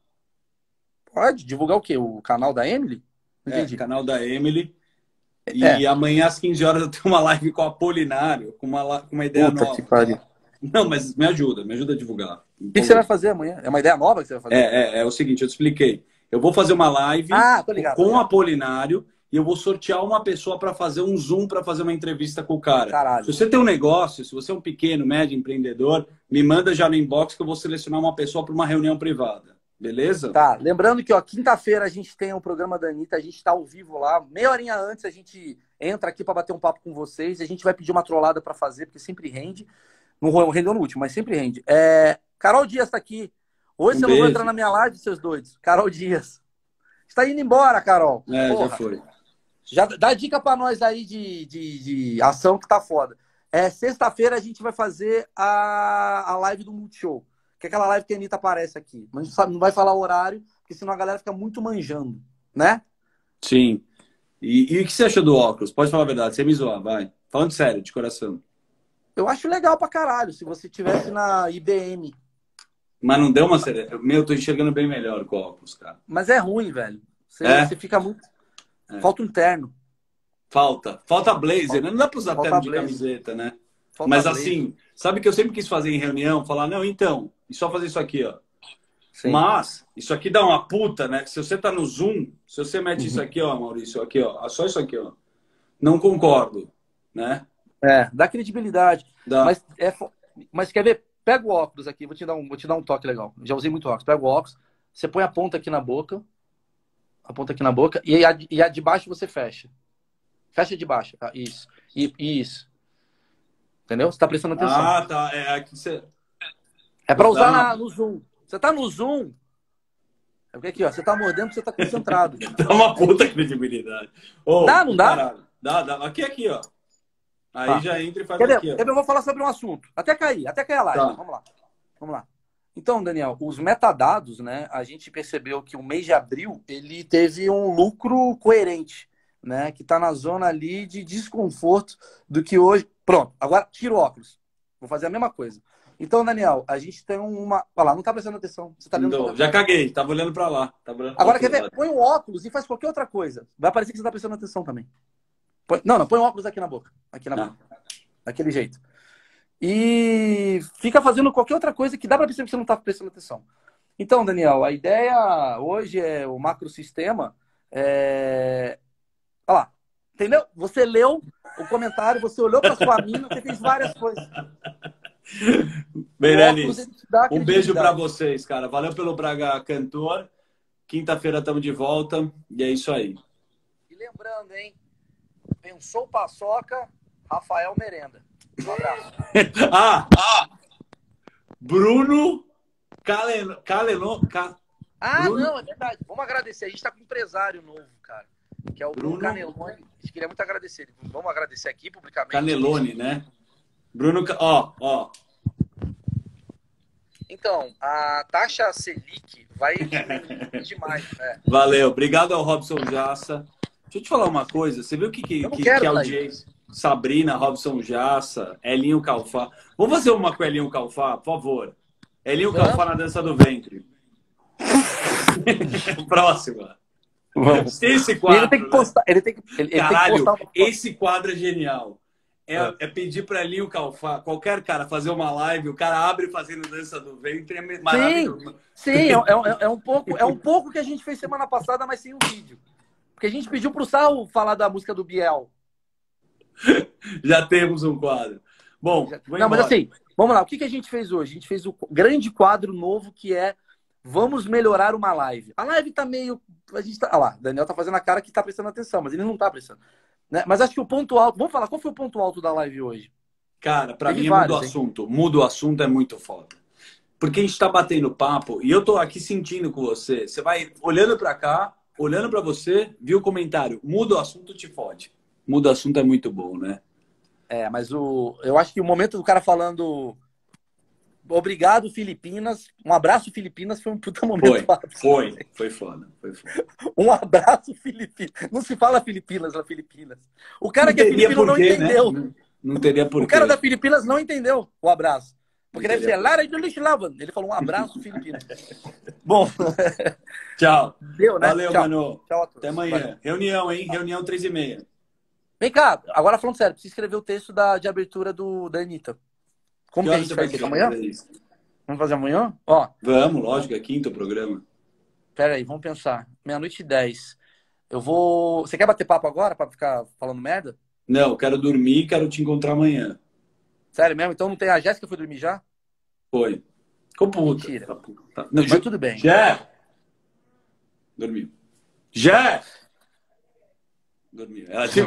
Speaker 3: Pode? Divulgar o quê? O canal da Emily? Não
Speaker 1: É,
Speaker 3: entendi.
Speaker 1: canal da Emily. E
Speaker 3: É.
Speaker 1: amanhã às quinze horas eu tenho uma live com o Apolinário, com uma, la- com uma ideia
Speaker 3: Puta
Speaker 1: nova.
Speaker 3: que pariu.
Speaker 1: Não, mas me ajuda, me ajuda a divulgar.
Speaker 3: O que, que você vai fazer amanhã? É uma ideia nova que você vai fazer?
Speaker 1: É, é, é o seguinte, eu te expliquei. Eu vou fazer uma live
Speaker 3: Ah, tô ligado,
Speaker 1: com
Speaker 3: tô
Speaker 1: o
Speaker 3: ligado.
Speaker 1: Apolinário e eu vou sortear uma pessoa para fazer um Zoom para fazer uma entrevista com o cara.
Speaker 3: Caralho.
Speaker 1: Se você tem um negócio, se você é um pequeno, médio empreendedor, me manda já no inbox que eu vou selecionar uma pessoa para uma reunião privada. Beleza?
Speaker 3: Tá, lembrando que ó, quinta-feira a gente tem o programa da Anitta, a gente tá ao vivo lá, meia horinha antes a gente entra aqui para bater um papo com vocês, a gente vai pedir uma trollada para fazer, porque sempre rende. Não rendeu no último, mas sempre rende. É... Carol Dias tá aqui. Hoje
Speaker 1: Um
Speaker 3: você não vai
Speaker 1: beijo.
Speaker 3: entrar na minha live, seus doidos. Carol Dias. Está indo embora, Carol.
Speaker 1: É,
Speaker 3: Porra.
Speaker 1: já foi.
Speaker 3: Já dá dica para nós aí de, de, de ação que tá foda. É, sexta-feira a gente vai fazer a, a live do Multishow. Que é aquela live que a Anitta aparece aqui. Mas a gente sabe- não vai falar o horário, porque senão a galera fica muito manjando, né?
Speaker 1: Sim. E, e o que você achou do óculos? Pode falar a verdade, você me zoar, vai. Falando sério, de coração.
Speaker 3: Eu acho legal pra caralho, se você tivesse na I B M.
Speaker 1: Mas não deu uma... sere- Meu, eu tô enxergando bem melhor com o óculos, cara.
Speaker 3: Mas é ruim, velho. Você,
Speaker 1: É?
Speaker 3: você fica muito...
Speaker 1: É.
Speaker 3: Falta um terno.
Speaker 1: Falta. Falta blazer, né? Não dá pra usar
Speaker 3: Falta
Speaker 1: terno de
Speaker 3: blazer.
Speaker 1: camiseta, né?
Speaker 3: Falta
Speaker 1: Mas
Speaker 3: blazer.
Speaker 1: assim, sabe que eu sempre quis fazer em reunião? Falar, não, então, e só fazer isso aqui, ó.
Speaker 3: Sim.
Speaker 1: Mas, isso aqui dá uma puta, né? Se você tá no Zoom, se você mete
Speaker 3: Uhum.
Speaker 1: isso aqui, ó, Maurício, aqui, ó, só isso aqui, ó. Não concordo, né?
Speaker 3: É, dá credibilidade.
Speaker 1: Dá.
Speaker 3: Mas, é, fo- mas quer ver? Pega o óculos aqui, vou te dar um, vou te dar um toque legal. Já usei muito óculos. Pega o óculos, você põe a ponta aqui na boca, a ponta aqui na boca, e a, e a de baixo você fecha. Fecha de baixo, tá? Isso. E, isso. Entendeu? Você tá prestando atenção.
Speaker 1: Ah, tá. É aqui você.
Speaker 3: É pra usar
Speaker 1: Tá.
Speaker 3: na- no Zoom. Você tá no Zoom, é porque aqui, ó, você tá mordendo porque você tá concentrado.
Speaker 1: Dá uma puta credibilidade. Ô,
Speaker 3: Dá, não dá?
Speaker 1: caralho. Dá, dá. Aqui, aqui, ó. Aí
Speaker 3: Tá.
Speaker 1: já entra e faz
Speaker 3: Quer ver?
Speaker 1: aqui, ó.
Speaker 3: Quer ver? Eu vou falar sobre um assunto. Até cair, até cair a live.
Speaker 1: Tá.
Speaker 3: Vamos lá. Vamos lá. Então, Daniel, os metadados, né? A gente percebeu que o mês de abril ele teve um lucro coerente, né? Que tá na zona ali de desconforto do que hoje. Pronto, agora tira o óculos. Vou fazer a mesma coisa. Então, Daniel, a gente tem uma. Olha lá, não tá prestando atenção. Você tá vendo?
Speaker 1: Não, já caguei. Tava olhando pra lá. Tava olhando pra
Speaker 3: Agora,
Speaker 1: outro
Speaker 3: quer ver?
Speaker 1: lado.
Speaker 3: Põe o óculos e faz qualquer outra coisa. Vai parecer que você tá prestando atenção também. Põe- Não, não, põe o óculos aqui na boca. Aqui na
Speaker 1: Tá.
Speaker 3: boca. Daquele jeito. e fica fazendo qualquer outra coisa que dá para perceber que você não está prestando atenção. Então, Daniel, a ideia hoje é o macrosistema. É... Olha lá, entendeu? Você leu o comentário, você olhou para sua mina, você fez várias coisas.
Speaker 1: Meirelles, um beijo para vocês, cara. Valeu pelo Braga Cantor. Quinta-feira estamos de volta e é isso aí.
Speaker 3: E lembrando, hein? Pensou paçoca, Rafael merenda. Um abraço.
Speaker 1: ah, ah! Bruno Caleno... Caleno... Ca...
Speaker 3: Ah,
Speaker 1: Bruno...
Speaker 3: não, é verdade. Vamos agradecer. A gente está com um empresário novo, cara. Que é o Bruno, Bruno Caneloni. A gente queria muito agradecer. Vamos agradecer aqui publicamente.
Speaker 1: Caneloni, né? Bruno... Ó, ó.
Speaker 3: Então, a taxa Selic vai diminuir demais. Né?
Speaker 1: Valeu. Obrigado ao Robson Jassa. Deixa eu te falar uma coisa. Você viu que, que, que, que a audiência... Sabrina, Robson Jassa, Elinho Calfá. Vamos fazer uma com Elinho Calfá, por favor. Elinho Vamos. Calfá na dança do ventre. Próxima.
Speaker 3: Vamos.
Speaker 1: Esse quadro.
Speaker 3: Ele tem que postar. Ele tem que, ele,
Speaker 1: Caralho,
Speaker 3: ele tem que postar...
Speaker 1: esse quadro é genial. É, é. é pedir para Elinho Calfá, qualquer cara, fazer uma live, o cara abre fazendo dança do ventre, é maravilhoso.
Speaker 3: Sim, sim é, é, é, um pouco, é um pouco que a gente fez semana passada, mas sem um vídeo. Porque a gente pediu pro Sal falar da música do Biel.
Speaker 1: Já temos um quadro. Bom,
Speaker 3: não, embora. Mas assim, vamos lá. O que, que a gente fez hoje? A gente fez o grande quadro novo que é vamos melhorar uma live. A live tá meio... A gente tá... Ah lá, o Daniel tá fazendo a cara que tá prestando atenção, mas ele não tá prestando. Né? Mas acho que o ponto alto... Vamos falar, qual foi o ponto alto da live hoje?
Speaker 1: Cara, pra Teve mim vários, muda o assunto. Muda o assunto é muito foda. Porque a gente tá batendo papo e eu tô aqui sentindo com você. Você vai olhando pra cá, olhando pra você, viu o comentário. Muda o assunto, te fode. Muda o assunto é muito bom, né?
Speaker 3: É, mas o, eu acho que o momento do cara falando obrigado, Filipinas, um abraço, Filipinas, foi um puta momento.
Speaker 1: Foi, foi, foi foda, foi foda.
Speaker 3: Um abraço, Filipinas. Não se fala Filipinas na Filipinas. O cara não que é filipino não quê, entendeu.
Speaker 1: Né? Não, não teria porquê.
Speaker 3: O cara da Filipinas não entendeu o abraço. Porque não deve ser Lara de Lishlavan. Ele falou um abraço, Filipinas. Bom.
Speaker 1: Tchau.
Speaker 3: Deu, né?
Speaker 1: Valeu,
Speaker 3: Tchau.
Speaker 1: Manu.
Speaker 3: Tchau a todos.
Speaker 1: Até amanhã. Valeu. Reunião, hein? Reunião três e meia.
Speaker 3: Vem cá, agora falando sério, precisa escrever o texto da, de abertura do, da Anitta. Como que, que a gente vai fazer? Amanhã? Vamos fazer amanhã? Ó.
Speaker 1: Vamos, lógico, é quinto programa.
Speaker 3: Pera aí, vamos pensar. Meia-noite e dez. Eu vou... Você quer bater papo agora pra ficar falando merda?
Speaker 1: Não, quero dormir e quero te encontrar amanhã.
Speaker 3: Sério mesmo? Então não tem... A Jéssica foi dormir já?
Speaker 1: Foi. Ficou puta.
Speaker 3: Mentira.
Speaker 1: Tá puta. Tá. Não,
Speaker 3: mas
Speaker 1: já...
Speaker 3: tudo bem.
Speaker 1: Já! Dormiu. Já! Dormiu. Ela tinha...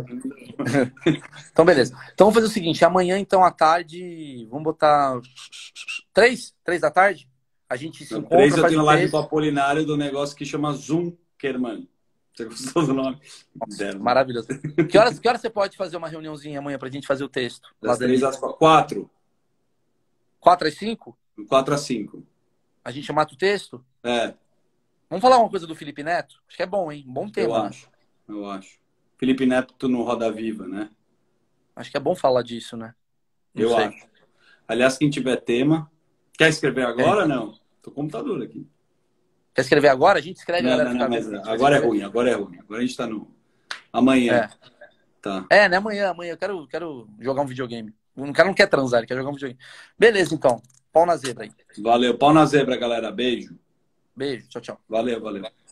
Speaker 3: Então, beleza. Então, vamos fazer o seguinte. Amanhã, então, à tarde... Vamos botar... Três? Três da tarde? A gente se
Speaker 1: Não,
Speaker 3: encontra...
Speaker 1: Três eu
Speaker 3: faz
Speaker 1: tenho
Speaker 3: um
Speaker 1: live
Speaker 3: três.
Speaker 1: com o Apolinário do negócio que chama Zoom Kerman. Você gostou do nome?
Speaker 3: Nossa, maravilhoso. Que horas, que horas você pode fazer uma reuniãozinha amanhã pra gente fazer o texto?
Speaker 1: Das três às quatro.
Speaker 3: Quatro às cinco?
Speaker 1: Quatro às cinco.
Speaker 3: A gente mata o texto?
Speaker 1: É.
Speaker 3: Vamos falar uma coisa do Felipe Neto? Acho que é bom, hein? Um bom tema.
Speaker 1: Eu acho. Eu acho. Felipe Neto no Roda Viva, né?
Speaker 3: Acho que é bom falar disso, né? Não
Speaker 1: eu
Speaker 3: sei.
Speaker 1: acho. Aliás, quem tiver tema... Quer escrever agora ou é. não? Tô com o computador aqui.
Speaker 3: Quer escrever agora? A gente escreve.
Speaker 1: Não,
Speaker 3: galera,
Speaker 1: não, não, mas agora é ruim, agora é ruim. Agora a gente tá no... Amanhã.
Speaker 3: É,
Speaker 1: tá.
Speaker 3: é né? Amanhã, amanhã. Eu quero, quero jogar um videogame. O cara não quer transar, ele quer jogar um videogame. Beleza, então. Pau na zebra aí.
Speaker 1: Valeu. Pau na zebra, galera. Beijo.
Speaker 3: Beijo. Tchau, tchau.
Speaker 1: Valeu, valeu.